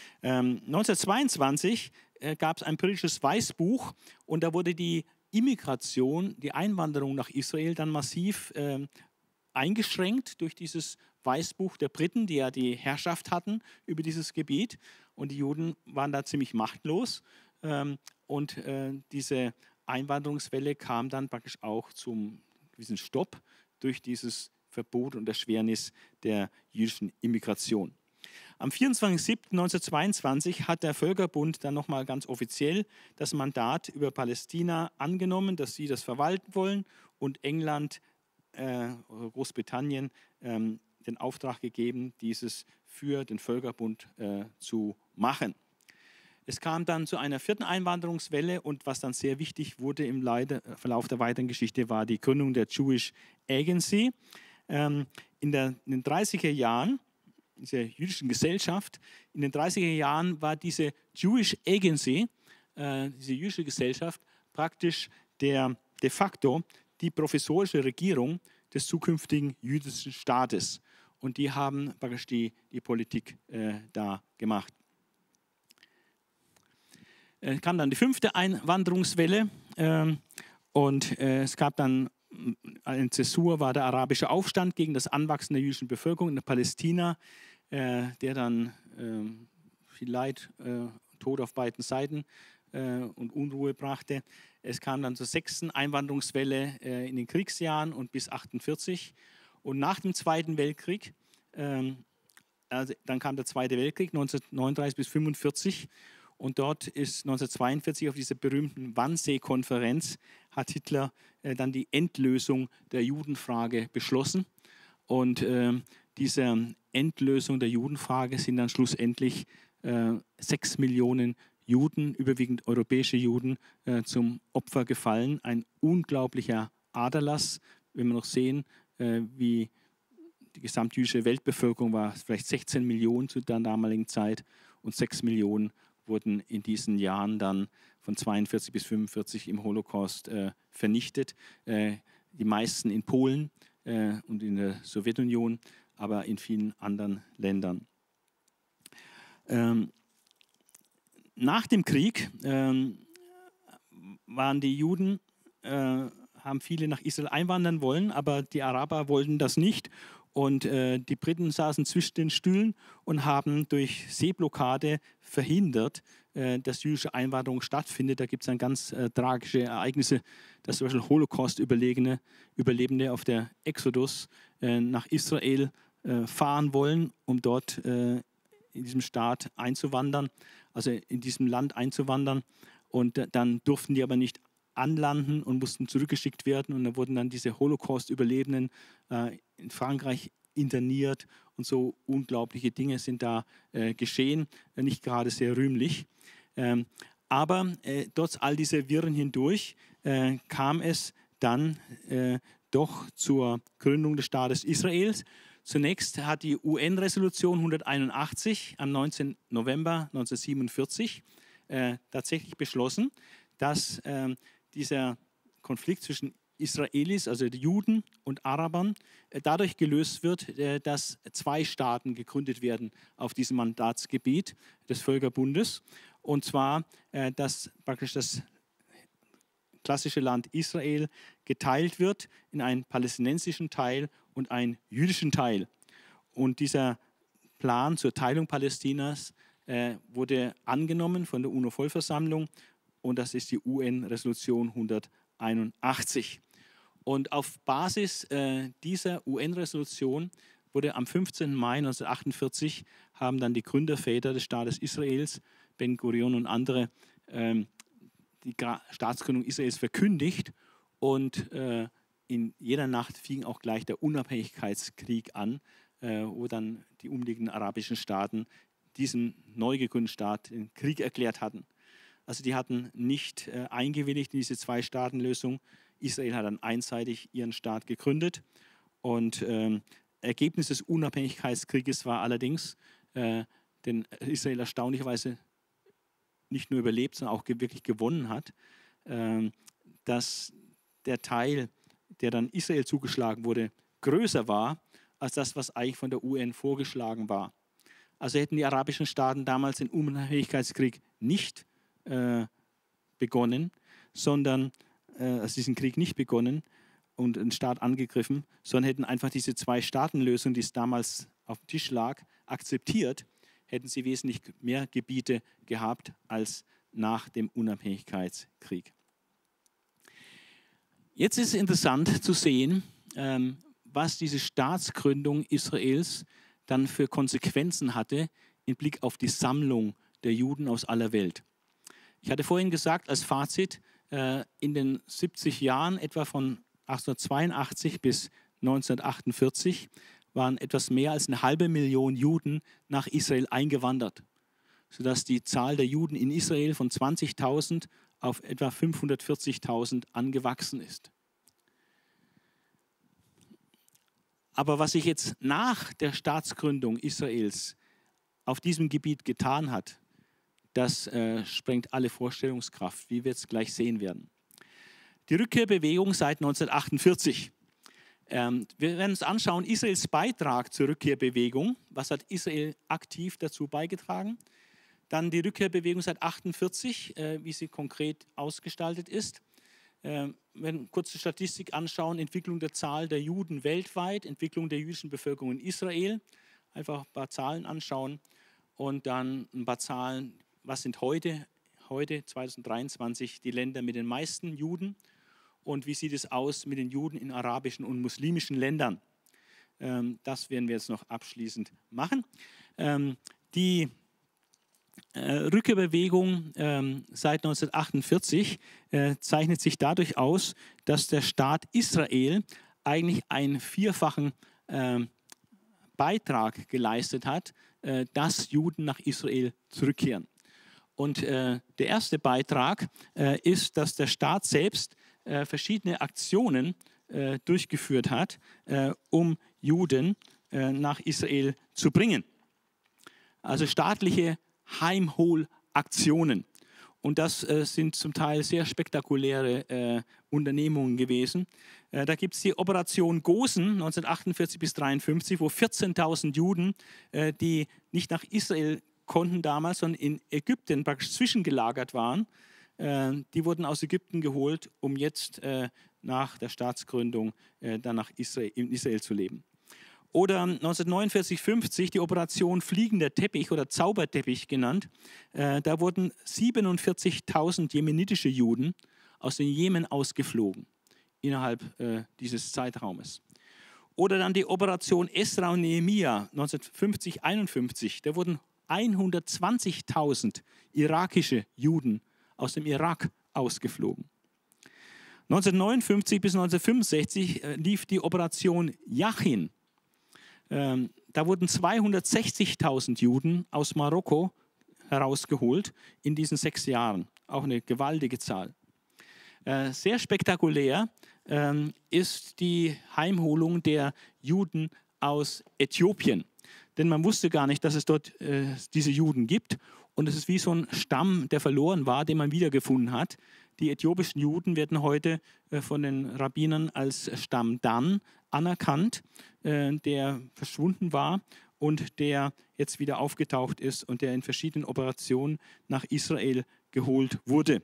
1922 gab es ein britisches Weißbuch und da wurde die Immigration, die Einwanderung nach Israel dann massiv eingeschränkt durch dieses Weißbuch der Briten, die ja die Herrschaft hatten über dieses Gebiet. Und die Juden waren da ziemlich machtlos. Und diese Einwanderungswelle kam dann praktisch auch zum gewissen Stopp durch dieses Verbot und Erschwernis der jüdischen Immigration. Am 24.07.1922 hat der Völkerbund dann nochmal ganz offiziell das Mandat über Palästina angenommen, dass sie das verwalten wollen und England, Großbritannien, den Auftrag gegeben, dieses für den Völkerbund zu machen. Es kam dann zu einer vierten Einwanderungswelle und was dann sehr wichtig wurde im Verlauf der weiteren Geschichte, war die Gründung der Jewish Agency. In den 30er Jahren, dieser jüdischen Gesellschaft, in den 30er Jahren war diese Jewish Agency, diese jüdische Gesellschaft, praktisch de facto die provisorische Regierung des zukünftigen jüdischen Staates. Und die haben praktisch die Politik da gemacht. Es kam dann die fünfte Einwanderungswelle und es gab dann eine Zäsur war der arabische Aufstand gegen das Anwachsen der jüdischen Bevölkerung in Palästina, der dann viel Leid, Tod auf beiden Seiten und Unruhe brachte. Es kam dann zur 6. Einwanderungswelle in den Kriegsjahren und bis 1948. Und nach dem Zweiten Weltkrieg, also dann kam der Zweite Weltkrieg 1939 bis 1945. Und dort ist 1942 auf dieser berühmten Wannsee-Konferenz hat Hitler dann die Endlösung der Judenfrage beschlossen. Und diese Endlösung der Judenfrage sind dann schlussendlich 6 Millionen Juden, überwiegend europäische Juden, zum Opfer gefallen. Ein unglaublicher Aderlass, wenn wir noch sehen, wie die gesamtjüdische Weltbevölkerung war, vielleicht 16 Millionen zu der damaligen Zeit und 6 Millionen wurden in diesen Jahren dann von 1942 bis 1945 im Holocaust vernichtet. Die meisten in Polen und in der Sowjetunion, aber in vielen anderen Ländern. Nach dem Krieg waren die Juden, haben viele nach Israel einwandern wollen, aber die Araber wollten das nicht. Und die Briten saßen zwischen den Stühlen und haben durch Seeblockade verhindert, dass jüdische Einwanderung stattfindet. Da gibt es dann ganz tragische Ereignisse, dass zum Beispiel Holocaust-Überlebende auf der Exodus nach Israel fahren wollen, um dort in diesem Staat einzuwandern, also in diesem Land einzuwandern. Und dann durften die aber nicht anlanden und mussten zurückgeschickt werden. Und da wurden dann diese Holocaust-Überlebenden in Frankreich interniert. Und so unglaubliche Dinge sind da geschehen, nicht gerade sehr rühmlich. Aber trotz all dieser Wirren hindurch kam es dann doch zur Gründung des Staates Israels. Zunächst hat die UN-Resolution 181 am 19. November 1947 tatsächlich beschlossen, dass dieser Konflikt zwischen Israelis, also die Juden und Arabern, dadurch gelöst wird, dass 2 Staaten gegründet werden auf diesem Mandatsgebiet des Völkerbundes. Und zwar, dass praktisch das klassische Land Israel geteilt wird in einen palästinensischen Teil und einen jüdischen Teil. Und dieser Plan zur Teilung Palästinas wurde angenommen von der UNO-Vollversammlung und das ist die UN-Resolution 181. Und auf Basis dieser UN-Resolution wurde am 15. Mai 1948 haben dann die Gründerväter des Staates Israels, Ben Gurion und andere, die Staatsgründung Israels verkündigt und in jeder Nacht fing auch gleich der Unabhängigkeitskrieg an, wo dann die umliegenden arabischen Staaten diesem neu gegründeten Staat den Krieg erklärt hatten. Also die hatten nicht eingewilligt in diese 2-Staaten-Lösung. Israel hat dann einseitig ihren Staat gegründet. Und Ergebnis des Unabhängigkeitskrieges war allerdings, den Israel erstaunlicherweise nicht nur überlebt, sondern auch wirklich gewonnen hat, dass der Teil, der dann Israel zugeschlagen wurde, größer war als das, was eigentlich von der UN vorgeschlagen war. Also hätten die arabischen Staaten damals den Unabhängigkeitskrieg nicht begonnen, sondern also diesen Krieg nicht begonnen und den Staat angegriffen, sondern hätten einfach diese 2-Staaten-Lösung, die es damals auf dem Tisch lag, akzeptiert, hätten sie wesentlich mehr Gebiete gehabt als nach dem Unabhängigkeitskrieg. Jetzt ist es interessant zu sehen, was diese Staatsgründung Israels dann für Konsequenzen hatte im Blick auf die Sammlung der Juden aus aller Welt. Ich hatte vorhin gesagt, als Fazit, in den 70 Jahren, etwa von 1882 bis 1948, waren etwas mehr als 500.000 Juden nach Israel eingewandert, sodass die Zahl der Juden in Israel von 20.000 auf etwa 540.000 angewachsen ist. Aber was sich jetzt nach der Staatsgründung Israels auf diesem Gebiet getan hat, das sprengt alle Vorstellungskraft, wie wir es gleich sehen werden. Die Rückkehrbewegung seit 1948. Wir werden uns anschauen, Israels Beitrag zur Rückkehrbewegung. Was hat Israel aktiv dazu beigetragen? Dann die Rückkehrbewegung seit 1948, wie sie konkret ausgestaltet ist. Wir werden kurze Statistik anschauen, Entwicklung der Zahl der Juden weltweit, Entwicklung der jüdischen Bevölkerung in Israel. Einfach ein paar Zahlen anschauen und dann ein paar Zahlen, was sind heute 2023, die Länder mit den meisten Juden und wie sieht es aus mit den Juden in arabischen und muslimischen Ländern. Das werden wir jetzt noch abschließend machen. Die Rückkehrbewegung seit 1948 zeichnet sich dadurch aus, dass der Staat Israel eigentlich einen vierfachen Beitrag geleistet hat, dass Juden nach Israel zurückkehren. Und der erste Beitrag ist, dass der Staat selbst verschiedene Aktionen durchgeführt hat, um Juden nach Israel zu bringen. Also staatliche Heimholaktionen. Und das sind zum Teil sehr spektakuläre Unternehmungen gewesen. Da gibt es die Operation Gosen 1948 bis 1953, wo 14.000 Juden, die nicht nach Israel konnten damals, sondern in Ägypten praktisch zwischengelagert waren, die wurden aus Ägypten geholt, um jetzt nach der Staatsgründung dann in Israel zu leben. Oder 1949/50 die Operation Fliegender Teppich oder Zauberteppich genannt. Da wurden 47.000 jemenitische Juden aus dem Jemen ausgeflogen innerhalb dieses Zeitraumes. Oder dann die Operation Esra und Nehemia 1950/51. Da wurden 120.000 irakische Juden aus dem Irak ausgeflogen. 1959 bis 1965 lief die Operation Yachin. Da wurden 260.000 Juden aus Marokko herausgeholt in diesen 6 Jahren. Auch eine gewaltige Zahl. Sehr spektakulär ist die Heimholung der Juden aus Äthiopien. Denn man wusste gar nicht, dass es dort diese Juden gibt. Und es ist wie so ein Stamm, der verloren war, den man wiedergefunden hat. Die äthiopischen Juden werden heute von den Rabbinern als Stamm Dan anerkannt, der verschwunden war und der jetzt wieder aufgetaucht ist und der in verschiedenen Operationen nach Israel geholt wurde.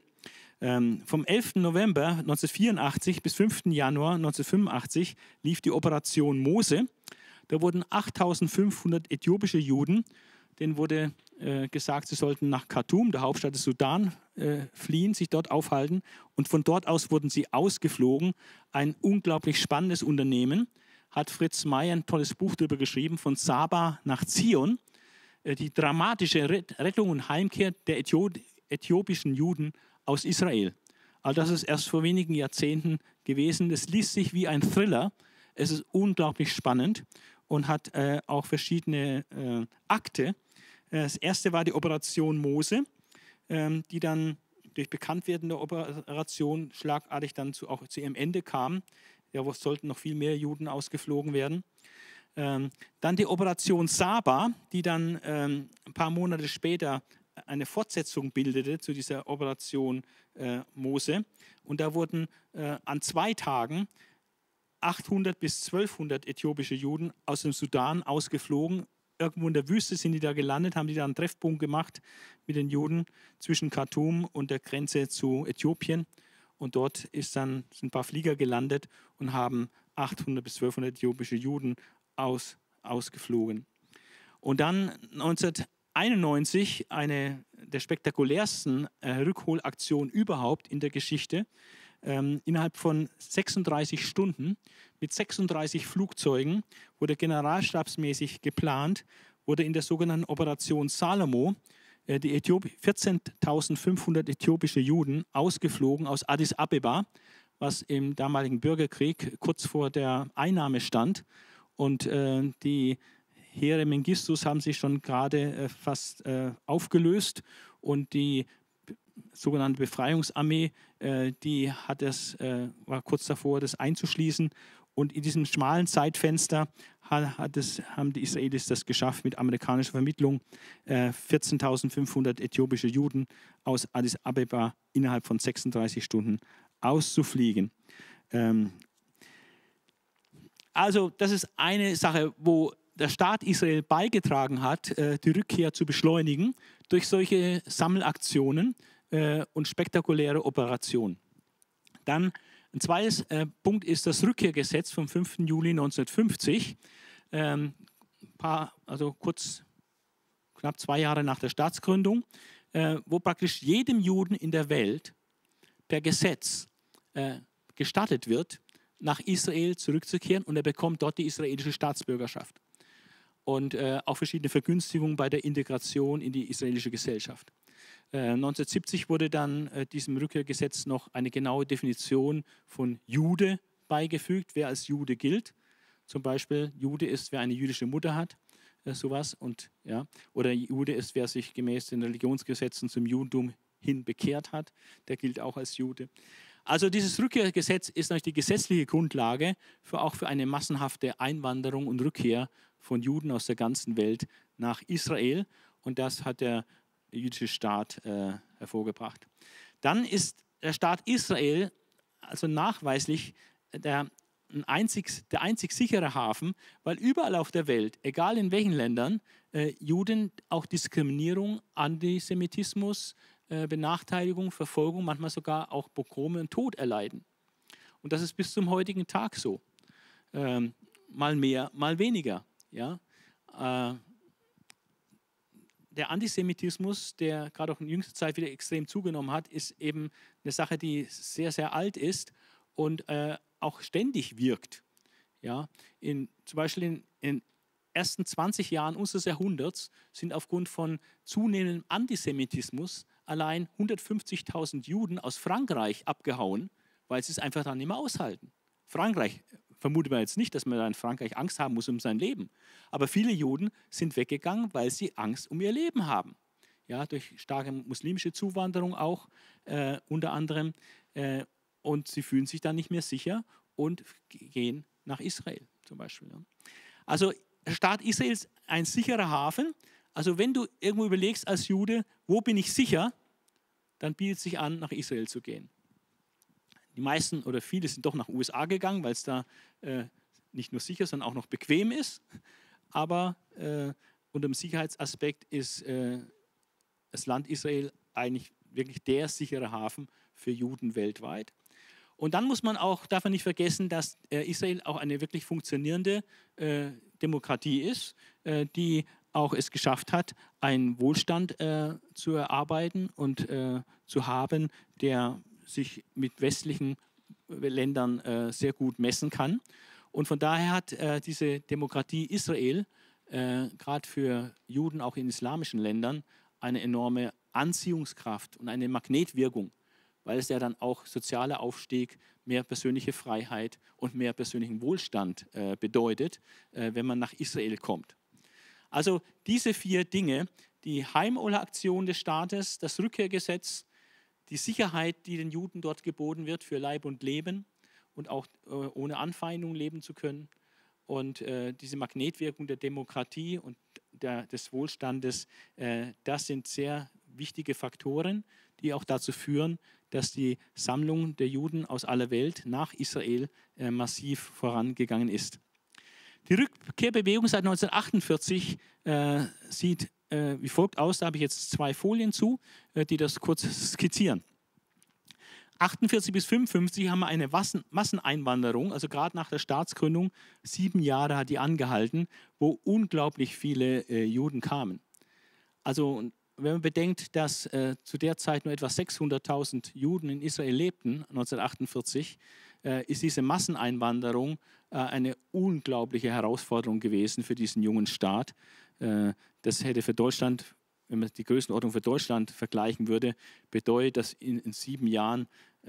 Vom 11. November 1984 bis 5. Januar 1985 lief die Operation Mose. Da wurden 8.500 äthiopische Juden, denen wurde gesagt, sie sollten nach Khartoum, der Hauptstadt des Sudan, fliehen, sich dort aufhalten. Und von dort aus wurden sie ausgeflogen. Ein unglaublich spannendes Unternehmen. Hat Fritz Meyer ein tolles Buch darüber geschrieben, von Saba nach Zion. Die dramatische Rettung und Heimkehr der äthiopischen Juden aus Israel. All das ist erst vor wenigen Jahrzehnten gewesen. Es liest sich wie ein Thriller. Es ist unglaublich spannend und hat auch verschiedene Akte. Das erste war die Operation Mose, die dann durch Bekanntwerden der Operation schlagartig dann auch zu ihrem Ende kam. Ja, wo sollten noch viel mehr Juden ausgeflogen werden. Dann die Operation Saba, die dann ein paar Monate später eine Fortsetzung bildete zu dieser Operation Mose. Und da wurden an 2 Tagen 800 bis 1200 äthiopische Juden aus dem Sudan ausgeflogen. Irgendwo in der Wüste sind die da gelandet, haben die da einen Treffpunkt gemacht mit den Juden zwischen Khartoum und der Grenze zu Äthiopien. Und dort sind ein paar Flieger gelandet und haben 800 bis 1200 äthiopische Juden ausgeflogen. Und dann 1991 eine der spektakulärsten Rückholaktionen überhaupt in der Geschichte. Innerhalb von 36 Stunden mit 36 Flugzeugen wurde generalstabsmäßig geplant, wurde in der sogenannten Operation Salomo die 14.500 äthiopische Juden ausgeflogen aus Addis Abeba, was im damaligen Bürgerkrieg kurz vor der Einnahme stand. Und die Heere Mengistus haben sich schon gerade fast aufgelöst und die sogenannte Befreiungsarmee, die war kurz davor, das einzuschließen. Und in diesem schmalen Zeitfenster haben die Israelis das geschafft, mit amerikanischer Vermittlung 14.500 äthiopische Juden aus Addis Abeba innerhalb von 36 Stunden auszufliegen. Also das ist eine Sache, wo der Staat Israel beigetragen hat, die Rückkehr zu beschleunigen durch solche Sammelaktionen und spektakuläre Operationen. Dann ein zweites Punkt ist das Rückkehrgesetz vom 5. Juli 1950, knapp 2 Jahre nach der Staatsgründung, wo praktisch jedem Juden in der Welt per Gesetz gestattet wird, nach Israel zurückzukehren, und er bekommt dort die israelische Staatsbürgerschaft und auch verschiedene Vergünstigungen bei der Integration in die israelische Gesellschaft. 1970 wurde dann diesem Rückkehrgesetz noch eine genaue Definition von Jude beigefügt, wer als Jude gilt. Zum Beispiel, Jude ist, wer eine jüdische Mutter hat, sowas. Und, ja, oder Jude ist, wer sich gemäß den Religionsgesetzen zum Judentum hin bekehrt hat, der gilt auch als Jude. Also dieses Rückkehrgesetz ist natürlich die gesetzliche Grundlage auch für eine massenhafte Einwanderung und Rückkehr von Juden aus der ganzen Welt nach Israel. Und das hat der jüdische Staat hervorgebracht. Dann ist der Staat Israel also nachweislich der einzig sichere Hafen, weil überall auf der Welt, egal in welchen Ländern, Juden auch Diskriminierung, Antisemitismus, Benachteiligung, Verfolgung, manchmal sogar auch Pogrome und Tod erleiden. Und das ist bis zum heutigen Tag so. Mal mehr, mal weniger. Ja? Der Antisemitismus, der gerade auch in jüngster Zeit wieder extrem zugenommen hat, ist eben eine Sache, die sehr, sehr alt ist und auch ständig wirkt. Ja? Zum Beispiel in den ersten 20 Jahren unseres Jahrhunderts sind aufgrund von zunehmendem Antisemitismus allein 150.000 Juden aus Frankreich abgehauen, weil sie es einfach dann nicht mehr aushalten. Frankreich vermutet man jetzt nicht, dass man da in Frankreich Angst haben muss um sein Leben. Aber viele Juden sind weggegangen, weil sie Angst um ihr Leben haben. Ja, durch starke muslimische Zuwanderung auch unter anderem. Und sie fühlen sich dann nicht mehr sicher und gehen nach Israel zum Beispiel. Ja. Also der Staat Israel ist ein sicherer Hafen. Also wenn du irgendwo überlegst als Jude, wo bin ich sicher, dann bietet es sich an, nach Israel zu gehen. Die meisten oder viele sind doch nach USA gegangen, weil es da nicht nur sicher, sondern auch noch bequem ist. Aber unter dem Sicherheitsaspekt ist das Land Israel eigentlich wirklich der sichere Hafen für Juden weltweit. Und dann darf man nicht vergessen, dass Israel auch eine wirklich funktionierende Demokratie ist, die auch es geschafft hat, einen Wohlstand zu erarbeiten und zu haben, der sich mit westlichen Ländern sehr gut messen kann. Und von daher hat diese Demokratie Israel gerade für Juden auch in islamischen Ländern eine enorme Anziehungskraft und eine Magnetwirkung, weil es ja dann auch sozialer Aufstieg, mehr persönliche Freiheit und mehr persönlichen Wohlstand bedeutet, wenn man nach Israel kommt. Also diese 4 Dinge, die Heimholeraktion des Staates, das Rückkehrgesetz, die Sicherheit, die den Juden dort geboten wird für Leib und Leben und auch ohne Anfeindung leben zu können, und diese Magnetwirkung der Demokratie und des Wohlstandes, das sind sehr wichtige Faktoren, die auch dazu führen, dass die Sammlung der Juden aus aller Welt nach Israel massiv vorangegangen ist. Die Rückkehrbewegung seit 1948 sieht wie folgt aus. Da habe ich jetzt 2 Folien zu, die das kurz skizzieren. 48 bis 55 haben wir eine Masseneinwanderung, also gerade nach der Staatsgründung, 7 Jahre hat die angehalten, wo unglaublich viele Juden kamen. Also wenn man bedenkt, dass zu der Zeit nur etwa 600.000 Juden in Israel lebten, 1948, ist diese Masseneinwanderung eine unglaubliche Herausforderung gewesen für diesen jungen Staat. Das hätte für Deutschland, wenn man die Größenordnung für Deutschland vergleichen würde, bedeutet, dass in 7 Jahren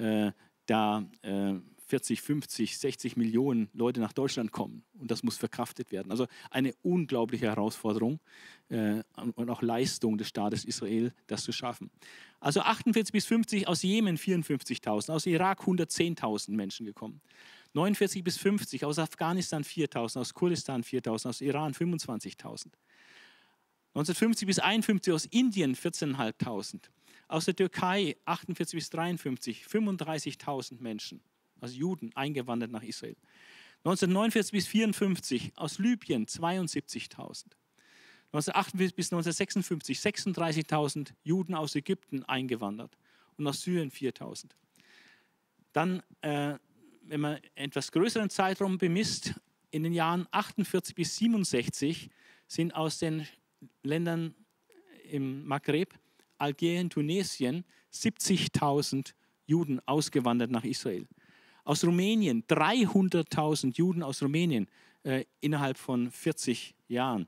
40, 50, 60 Millionen Leute nach Deutschland kommen. Und das muss verkraftet werden. Also eine unglaubliche Herausforderung und auch Leistung des Staates Israel, das zu schaffen. Also 48 bis 50 aus Jemen 54.000, aus Irak 110.000 Menschen gekommen. 49 bis 50 aus Afghanistan 4.000, aus Kurdistan 4.000, aus Iran 25.000. 1950 bis 51 aus Indien 14.500. Aus der Türkei 48 bis 53 35.000 Menschen, also Juden, eingewandert nach Israel. 1949 bis 54 aus Libyen 72.000. 1948 bis 1956 36.000 Juden aus Ägypten eingewandert und aus Syrien 4.000. Dann, wenn man etwas größeren Zeitraum bemisst, in den Jahren 48 bis 67 sind aus den Ländern im Maghreb, Algerien, Tunesien 70.000 Juden ausgewandert nach Israel. Aus Rumänien 300.000 Juden aus Rumänien innerhalb von 40 Jahren.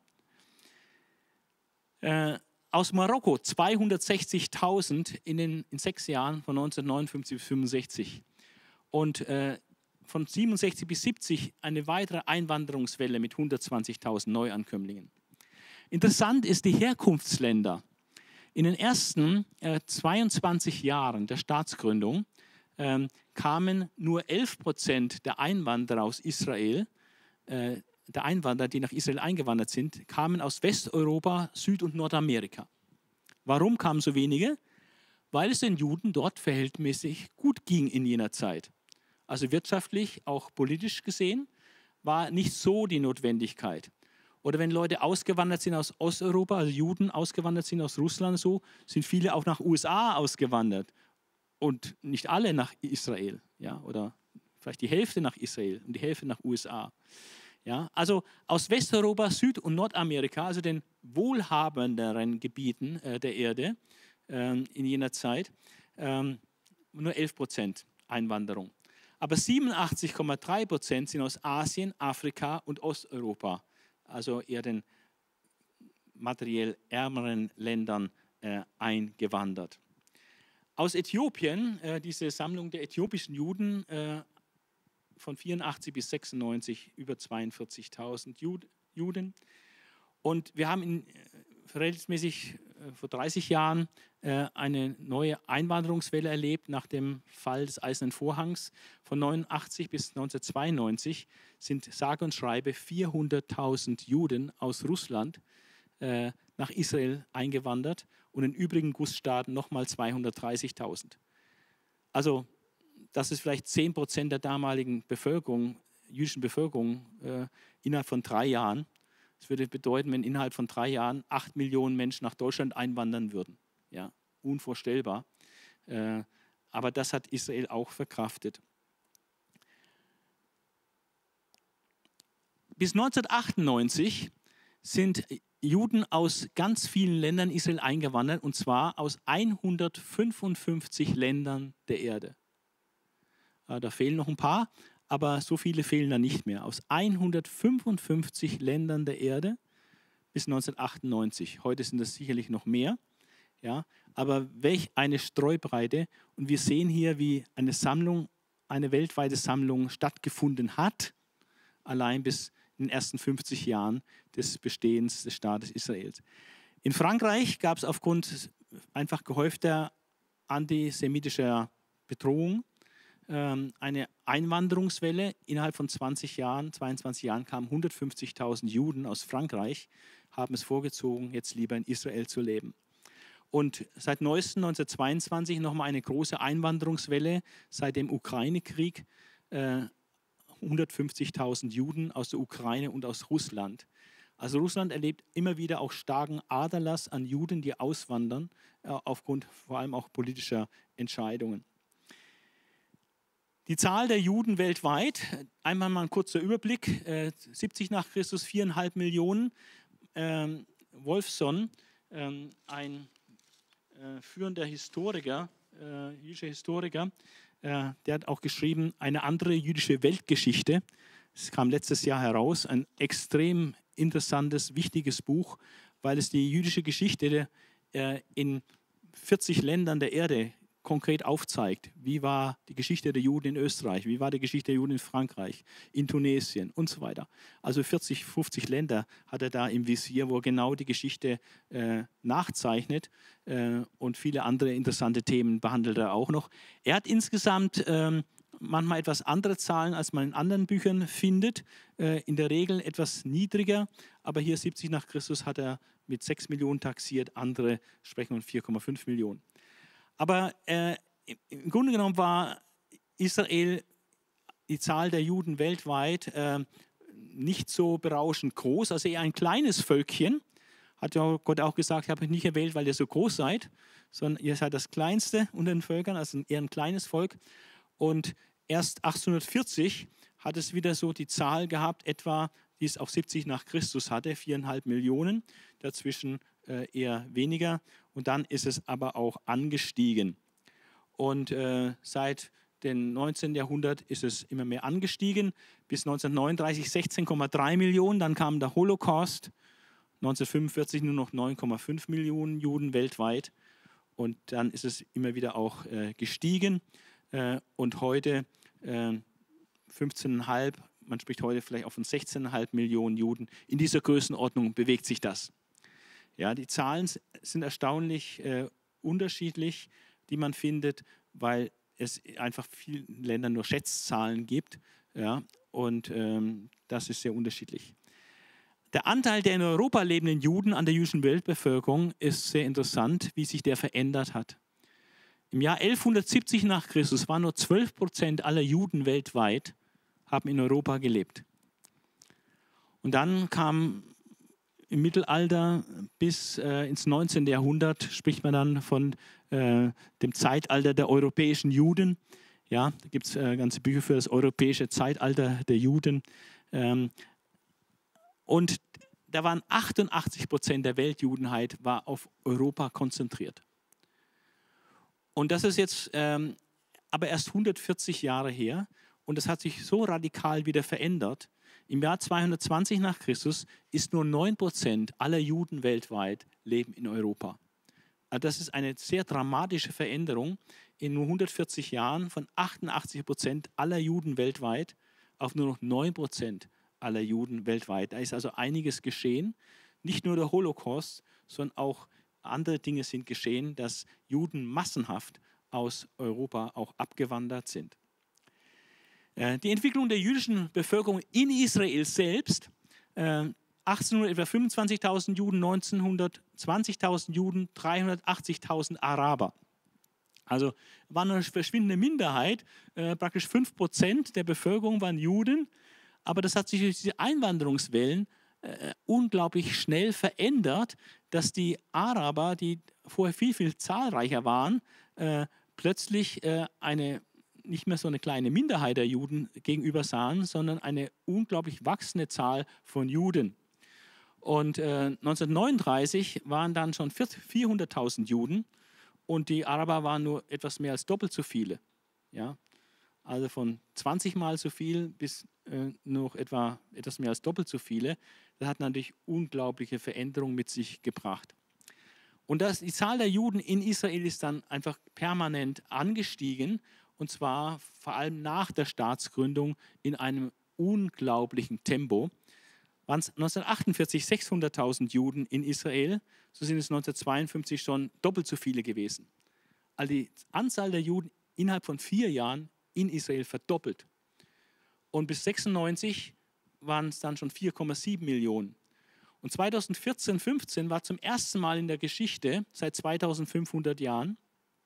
Aus Marokko 260.000 in 6 Jahren von 1959 bis 1965. Und von 67 bis 70 eine weitere Einwanderungswelle mit 120.000 Neuankömmlingen. Interessant ist die Herkunftsländer. In den ersten 22 Jahren der Staatsgründung kamen nur 11% der Einwanderer aus Israel, der Einwanderer, die nach Israel eingewandert sind, kamen aus Westeuropa, Süd- und Nordamerika. Warum kamen so wenige? Weil es den Juden dort verhältnismäßig gut ging in jener Zeit. Also wirtschaftlich, auch politisch gesehen, war nicht so die Notwendigkeit. Oder wenn Leute ausgewandert sind aus Osteuropa, also Juden ausgewandert sind aus Russland, so, sind viele auch nach USA ausgewandert. Und nicht alle nach Israel, ja, oder vielleicht die Hälfte nach Israel und die Hälfte nach USA. Ja, also aus Westeuropa, Süd- und Nordamerika, also den wohlhabenderen Gebieten der Erde in jener Zeit, nur 11% Einwanderung. Aber 87,3% sind aus Asien, Afrika und Osteuropa, also eher den materiell ärmeren Ländern eingewandert. Aus Äthiopien, diese Sammlung der äthiopischen Juden, von 84 bis 96 über 42.000 Juden. Und wir haben verhältnismäßig vor 30 Jahren eine neue Einwanderungswelle erlebt nach dem Fall des Eisernen Vorhangs. Von 89 bis 1992 sind sage und schreibe 400.000 Juden aus Russland nach Israel eingewandert und in übrigen Gussstaaten nochmal 230.000. Also das ist vielleicht 10% der damaligen Bevölkerung, jüdischen Bevölkerung innerhalb von 3 Jahren. Das würde bedeuten, wenn innerhalb von 3 Jahren 8 Millionen Menschen nach Deutschland einwandern würden. Ja, unvorstellbar. Aber das hat Israel auch verkraftet. Bis 1998 sind Juden aus ganz vielen Ländern Israel eingewandert, und zwar aus 155 Ländern der Erde. Da fehlen noch ein paar, aber so viele fehlen da nicht mehr. Aus 155 Ländern der Erde bis 1998. Heute sind das sicherlich noch mehr. Ja, aber welch eine Streubreite. Und wir sehen hier, wie eine Sammlung, eine weltweite Sammlung stattgefunden hat, allein bis in den ersten 50 Jahren des Bestehens des Staates Israels. In Frankreich gab es aufgrund einfach gehäufter antisemitischer Bedrohung eine Einwanderungswelle. Innerhalb von 22 Jahren kamen 150.000 Juden aus Frankreich, haben es vorgezogen, jetzt lieber in Israel zu leben. Und seit neuestem 1922 nochmal eine große Einwanderungswelle seit dem Ukraine-Krieg. 150.000 Juden aus der Ukraine und aus Russland. Also Russland erlebt immer wieder auch starken Aderlass an Juden, die auswandern, aufgrund vor allem auch politischer Entscheidungen. Die Zahl der Juden weltweit, einmal mal ein kurzer Überblick, 70 nach Christus 4,5 Millionen. Wolfson, ein führender Historiker, jüdischer Historiker, der hat auch geschrieben, eine andere jüdische Weltgeschichte. Es kam letztes Jahr heraus, ein extrem interessantes, wichtiges Buch, weil es die jüdische Geschichte in 40 Ländern der Erde konkret aufzeigt. Wie war die Geschichte der Juden in Österreich? Wie war die Geschichte der Juden in Frankreich, in Tunesien und so weiter? Also 40, 50 Länder hat er da im Visier, wo er genau die Geschichte nachzeichnet und viele andere interessante Themen behandelt er auch noch. Er hat insgesamt manchmal etwas andere Zahlen, als man in anderen Büchern findet. In der Regel etwas niedriger, aber hier 70 nach Christus hat er mit 6 Millionen taxiert, andere sprechen von 4,5 Millionen. Aber im Grunde genommen war Israel, die Zahl der Juden weltweit, nicht so berauschend groß, also eher ein kleines Völkchen. Hat ja Gott auch gesagt, ich habe euch nicht erwählt, weil ihr so groß seid, sondern ihr seid das Kleinste unter den Völkern, also eher ein kleines Volk. Und erst 1840 hat es wieder so die Zahl gehabt, etwa, die es auf 70 nach Christus hatte, 4,5 Millionen, dazwischen eher weniger. Und dann ist es aber auch angestiegen. Und seit dem 19. Jahrhundert ist es immer mehr angestiegen. Bis 1939 16,3 Millionen, dann kam der Holocaust. 1945 nur noch 9,5 Millionen Juden weltweit. Und dann ist es immer wieder auch gestiegen. Und heute 15,5, man spricht heute vielleicht auch von 16,5 Millionen Juden. In dieser Größenordnung bewegt sich das. Ja, die Zahlen sind erstaunlich unterschiedlich, die man findet, weil es einfach vielen Ländern nur Schätzzahlen gibt. Ja, und das ist sehr unterschiedlich. Der Anteil der in Europa lebenden Juden an der jüdischen Weltbevölkerung ist sehr interessant, wie sich der verändert hat. Im Jahr 1170 nach Christus waren nur 12% aller Juden weltweit, haben in Europa gelebt. Und dann kam im Mittelalter bis ins 19. Jahrhundert, spricht man dann von dem Zeitalter der europäischen Juden. Ja, da gibt es ganze Bücher für das europäische Zeitalter der Juden. Und da waren 88% der Weltjudenheit war auf Europa konzentriert. Und das ist jetzt aber erst 140 Jahre her und das hat sich so radikal wieder verändert. Im Jahr 220 nach Christus ist nur 9% aller Juden weltweit leben in Europa. Also das ist eine sehr dramatische Veränderung in nur 140 Jahren von 88% aller Juden weltweit auf nur noch 9% aller Juden weltweit. Da ist also einiges geschehen. Nicht nur der Holocaust, sondern auch andere Dinge sind geschehen, dass Juden massenhaft aus Europa auch abgewandert sind. Die Entwicklung der jüdischen Bevölkerung in Israel selbst, 1800 etwa 25.000 Juden, 1900 20.000 Juden, 380.000 Araber. Also war eine verschwindende Minderheit, praktisch 5% der Bevölkerung waren Juden, aber das hat sich durch diese Einwanderungswellen unglaublich schnell verändert, dass die Araber, die vorher viel, viel zahlreicher waren, plötzlich nicht mehr so eine kleine Minderheit der Juden gegenüber sahen, sondern eine unglaublich wachsende Zahl von Juden. Und 1939 waren dann schon 400.000 Juden und die Araber waren nur etwas mehr als doppelt so viele. Ja? Also von 20 Mal so viel bis noch etwas mehr als doppelt so viele. Das hat natürlich unglaubliche Veränderungen mit sich gebracht. Und die Zahl der Juden in Israel ist dann einfach permanent angestiegen, und zwar vor allem nach der Staatsgründung in einem unglaublichen Tempo. Waren es 1948 600.000 Juden in Israel, so sind es 1952 schon doppelt so viele gewesen. Also die Anzahl der Juden innerhalb von 4 Jahren in Israel verdoppelt. Und bis 1996 waren es dann schon 4,7 Millionen. Und 2014-15 war zum ersten Mal in der Geschichte, seit 2500 Jahren,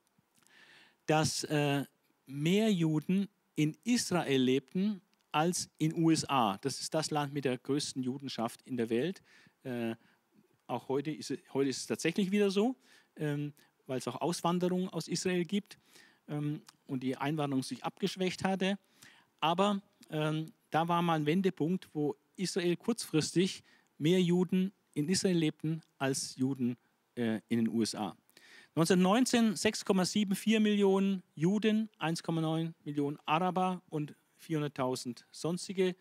dass mehr Juden in Israel lebten als in den USA. Das ist das Land mit der größten Judenschaft in der Welt. Auch heute ist es tatsächlich wieder so, weil es auch Auswanderung aus Israel gibt und die Einwanderung sich abgeschwächt hatte. Aber da war mal ein Wendepunkt, wo Israel kurzfristig mehr Juden in Israel lebten als Juden in den USA. 1919 6,74 Millionen Juden, 1,9 Millionen Araber und 400.000 sonstige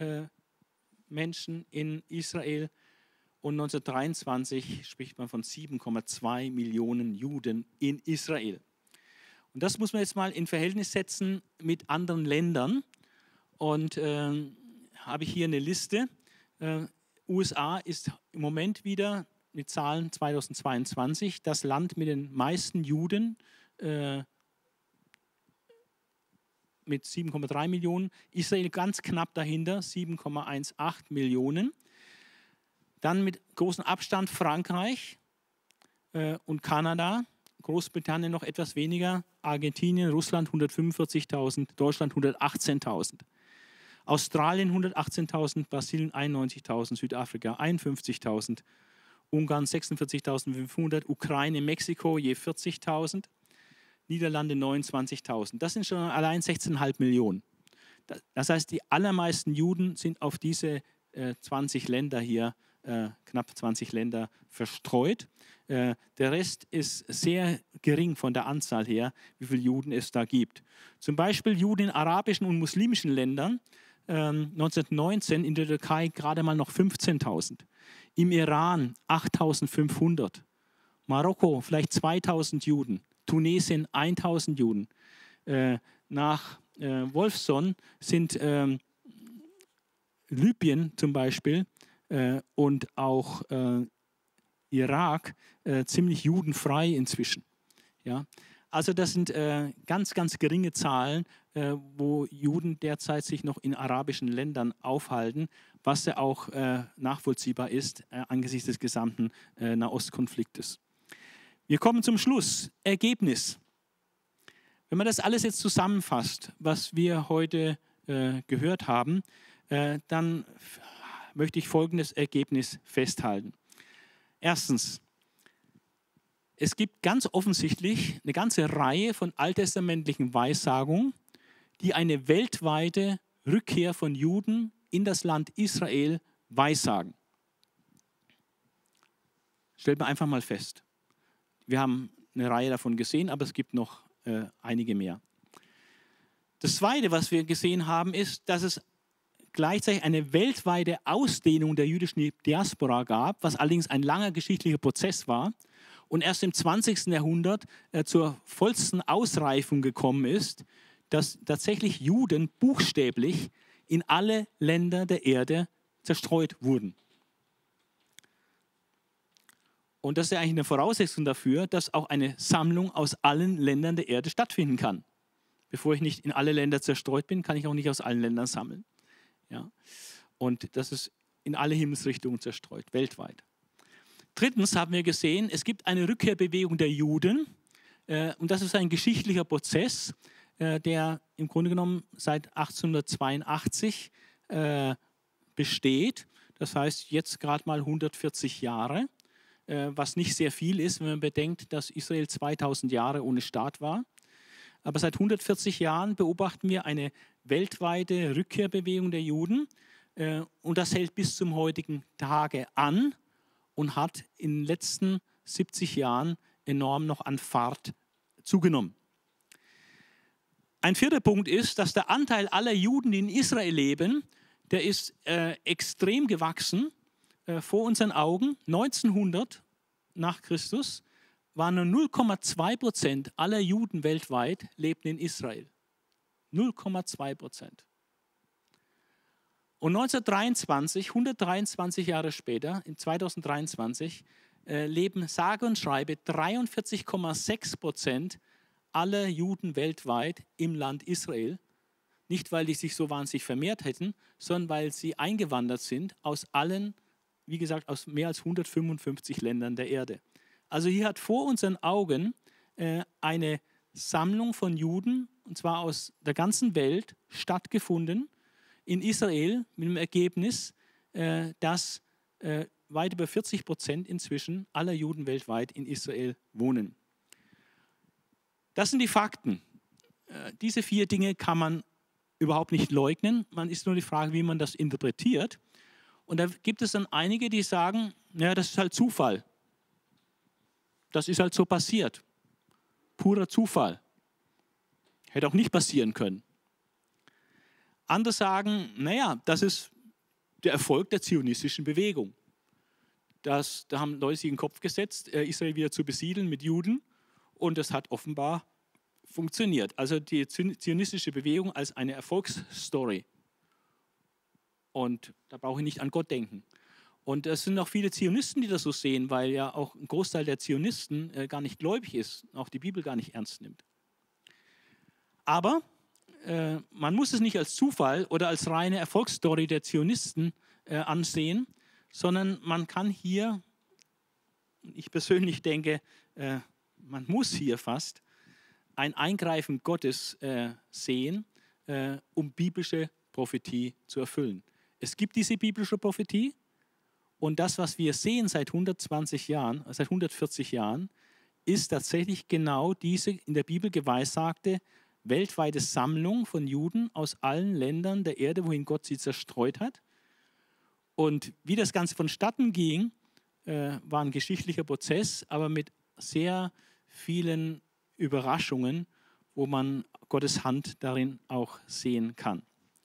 Menschen in Israel. Und 1923 spricht man von 7,2 Millionen Juden in Israel. Und das muss man jetzt mal in Verhältnis setzen mit anderen Ländern. Und habe ich hier eine Liste. USA ist im Moment wieder mit Zahlen 2022 das Land mit den meisten Juden mit 7,3 Millionen. Israel ganz knapp dahinter, 7,18 Millionen. Dann mit großem Abstand Frankreich und Kanada. Großbritannien noch etwas weniger. Argentinien, Russland 145.000, Deutschland 118.000. Australien 118.000, Brasilien 91.000, Südafrika 51.000, Ungarn 46.500, Ukraine, Mexiko je 40.000. Niederlande 29.000. Das sind schon allein 16,5 Millionen. Das heißt, die allermeisten Juden sind auf diese 20 Länder hier, knapp 20 Länder verstreut. Der Rest ist sehr gering von der Anzahl her, wie viele Juden es da gibt. Zum Beispiel Juden in arabischen und muslimischen Ländern, 1919 in der Türkei gerade mal noch 15.000. Im Iran 8.500. Marokko vielleicht 2.000 Juden. Tunesien 1.000 Juden. Nach Wolfson sind Libyen zum Beispiel und auch Irak ziemlich judenfrei inzwischen. Ja? Also das sind ganz, ganz geringe Zahlen, wo Juden derzeit sich noch in arabischen Ländern aufhalten, was ja auch nachvollziehbar ist angesichts des gesamten Nahostkonfliktes. Wir kommen zum Schluss. Ergebnis. Wenn man das alles jetzt zusammenfasst, was wir heute gehört haben, dann möchte ich folgendes Ergebnis festhalten. Erstens, es gibt ganz offensichtlich eine ganze Reihe von alttestamentlichen Weissagungen, die eine weltweite Rückkehr von Juden in das Land Israel weissagen. Stellt man einfach mal fest. Wir haben eine Reihe davon gesehen, aber es gibt noch einige mehr. Das Zweite, was wir gesehen haben, ist, dass es gleichzeitig eine weltweite Ausdehnung der jüdischen Diaspora gab, was allerdings ein langer geschichtlicher Prozess war und erst im 20. Jahrhundert zur vollsten Ausreifung gekommen ist, dass tatsächlich Juden buchstäblich in alle Länder der Erde zerstreut wurden. Und das ist ja eigentlich eine Voraussetzung dafür, dass auch eine Sammlung aus allen Ländern der Erde stattfinden kann. Bevor ich nicht in alle Länder zerstreut bin, kann ich auch nicht aus allen Ländern sammeln. Ja? Und das ist in alle Himmelsrichtungen zerstreut, weltweit. Drittens haben wir gesehen, es gibt eine Rückkehrbewegung der Juden. Und das ist ein geschichtlicher Prozess, der im Grunde genommen seit 1882 besteht. Das heißt, jetzt gerade mal 140 Jahre. Was nicht sehr viel ist, wenn man bedenkt, dass Israel 2000 Jahre ohne Staat war. Aber seit 140 Jahren beobachten wir eine weltweite Rückkehrbewegung der Juden und das hält bis zum heutigen Tage an und hat in den letzten 70 Jahren enorm noch an Fahrt zugenommen. Ein vierter Punkt ist, dass der Anteil aller Juden, die in Israel leben, der ist extrem gewachsen. Vor unseren Augen, 1900 nach Christus, waren nur 0,2% aller Juden weltweit lebten in Israel. 0,2%. Und 1923, 123 Jahre später, in 2023, leben sage und schreibe 43,6% aller Juden weltweit im Land Israel. Nicht, weil die sich so wahnsinnig vermehrt hätten, sondern weil sie eingewandert sind aus allen, wie gesagt, aus mehr als 155 Ländern der Erde. Also hier hat vor unseren Augen eine Sammlung von Juden, und zwar aus der ganzen Welt, stattgefunden in Israel mit dem Ergebnis, dass weit über 40% inzwischen aller Juden weltweit in Israel wohnen. Das sind die Fakten. Diese 4 Dinge kann man überhaupt nicht leugnen. Man ist nur die Frage, wie man das interpretiert. Und da gibt es dann einige, die sagen, ja, das ist halt Zufall. Das ist halt so passiert. Purer Zufall. Hätte auch nicht passieren können. Andere sagen, naja, das ist der Erfolg der zionistischen Bewegung. Da haben Leute sich in den Kopf gesetzt, Israel wieder zu besiedeln mit Juden. Und das hat offenbar funktioniert. Also die zionistische Bewegung als eine Erfolgsstory. Und da brauche ich nicht an Gott denken. Und es sind auch viele Zionisten, die das so sehen, weil ja auch ein Großteil der Zionisten gar nicht gläubig ist, auch die Bibel gar nicht ernst nimmt. Aber man muss es nicht als Zufall oder als reine Erfolgsstory der Zionisten ansehen, sondern man kann hier, ich persönlich denke, man muss hier fast ein Eingreifen Gottes sehen, um biblische Prophetie zu erfüllen. Es gibt diese biblische Prophetie und das, was wir sehen seit 120 Jahren, seit 140 Jahren, ist tatsächlich genau diese in der Bibel geweissagte weltweite Sammlung von Juden aus allen Ländern der Erde, wohin Gott sie zerstreut hat. Und wie das Ganze vonstatten ging, war ein geschichtlicher Prozess, aber mit sehr vielen Überraschungen, wo man Gottes Hand darin auch sehen kann.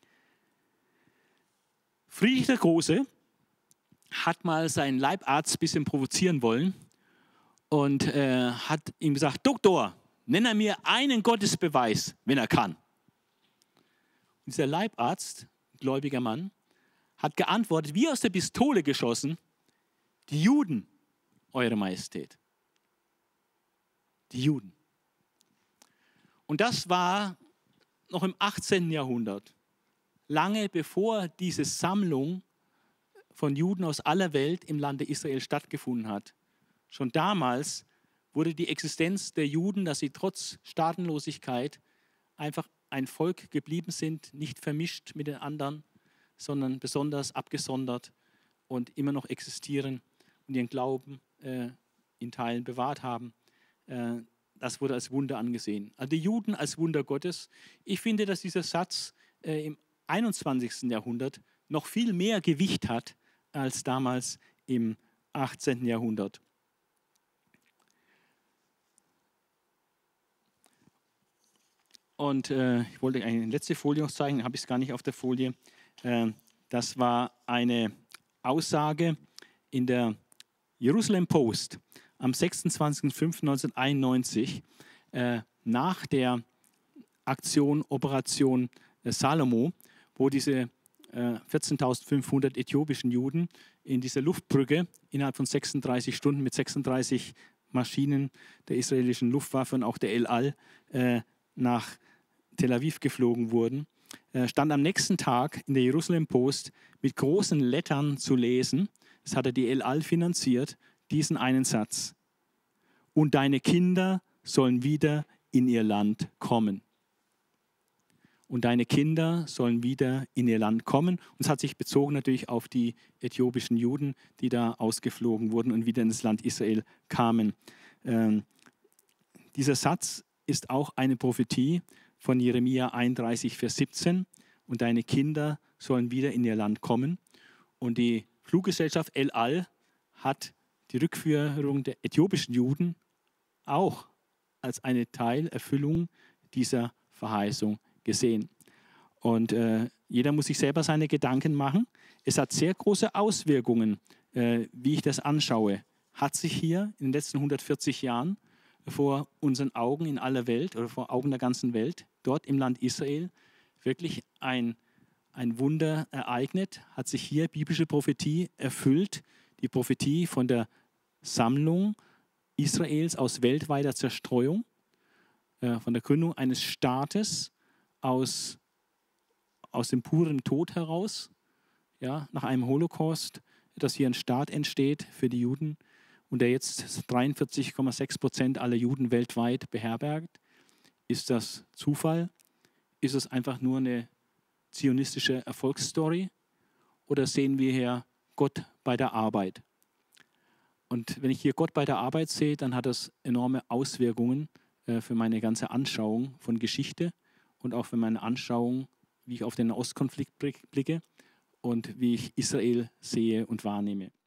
Friedrich der Große hat mal seinen Leibarzt ein bisschen provozieren wollen und hat ihm gesagt: Doktor, nenne mir einen Gottesbeweis, wenn er kann. Und dieser Leibarzt, gläubiger Mann, hat geantwortet, wie aus der Pistole geschossen: Die Juden, Eure Majestät. Die Juden. Und das war noch im 18. Jahrhundert, lange bevor diese Sammlung von Juden aus aller Welt im Lande Israel stattgefunden hat. Schon damals wurde die Existenz der Juden, dass sie trotz Staatenlosigkeit einfach ein Volk geblieben sind, nicht vermischt mit den anderen, sondern besonders abgesondert und immer noch existieren und ihren Glauben in Teilen bewahrt haben. Das wurde als Wunder angesehen. Also die Juden als Wunder Gottes. Ich finde, dass dieser Satz im 21. Jahrhundert noch viel mehr Gewicht hat als damals im 18. Jahrhundert. Und ich wollte eine letzte Folie noch zeigen, habe ich es gar nicht auf der Folie. Das war eine Aussage in der Jerusalem Post am 26.05.1991 nach der Aktion Operation Salomo, wo diese 14.500 äthiopischen Juden in dieser Luftbrücke innerhalb von 36 Stunden mit 36 Maschinen der israelischen Luftwaffe und auch der El Al nach Tel Aviv geflogen wurden, stand am nächsten Tag in der Jerusalem Post mit großen Lettern zu lesen, das hatte die El Al finanziert, diesen einen Satz: Und deine Kinder sollen wieder in ihr Land kommen. Und deine Kinder sollen wieder in ihr Land kommen. Und es hat sich bezogen natürlich auf die äthiopischen Juden, die da ausgeflogen wurden und wieder in das Land Israel kamen. Dieser Satz ist auch eine Prophetie von Jeremia 31, Vers 17. Und deine Kinder sollen wieder in ihr Land kommen. Und die Fluggesellschaft El Al hat die Rückführung der äthiopischen Juden auch als eine Teilerfüllung dieser Verheißung gesehen. Und jeder muss sich selber seine Gedanken machen. Es hat sehr große Auswirkungen, wie ich das anschaue. Hat sich hier in den letzten 140 Jahren vor unseren Augen in aller Welt oder vor Augen der ganzen Welt, dort im Land Israel, wirklich ein Wunder ereignet? Hat sich hier biblische Prophetie erfüllt? Die Prophetie von der Sammlung Israels aus weltweiter Zerstreuung, von der Gründung eines Staates aus dem puren Tod heraus, ja, nach einem Holocaust, dass hier ein Staat entsteht für die Juden und der jetzt 43,6% aller Juden weltweit beherbergt. Ist das Zufall? Ist es einfach nur eine zionistische Erfolgsstory? Oder sehen wir hier Gott bei der Arbeit? Und wenn ich hier Gott bei der Arbeit sehe, dann hat das enorme Auswirkungen für meine ganze Anschauung von Geschichte und auch für meine Anschauung, wie ich auf den Ostkonflikt blicke und wie ich Israel sehe und wahrnehme.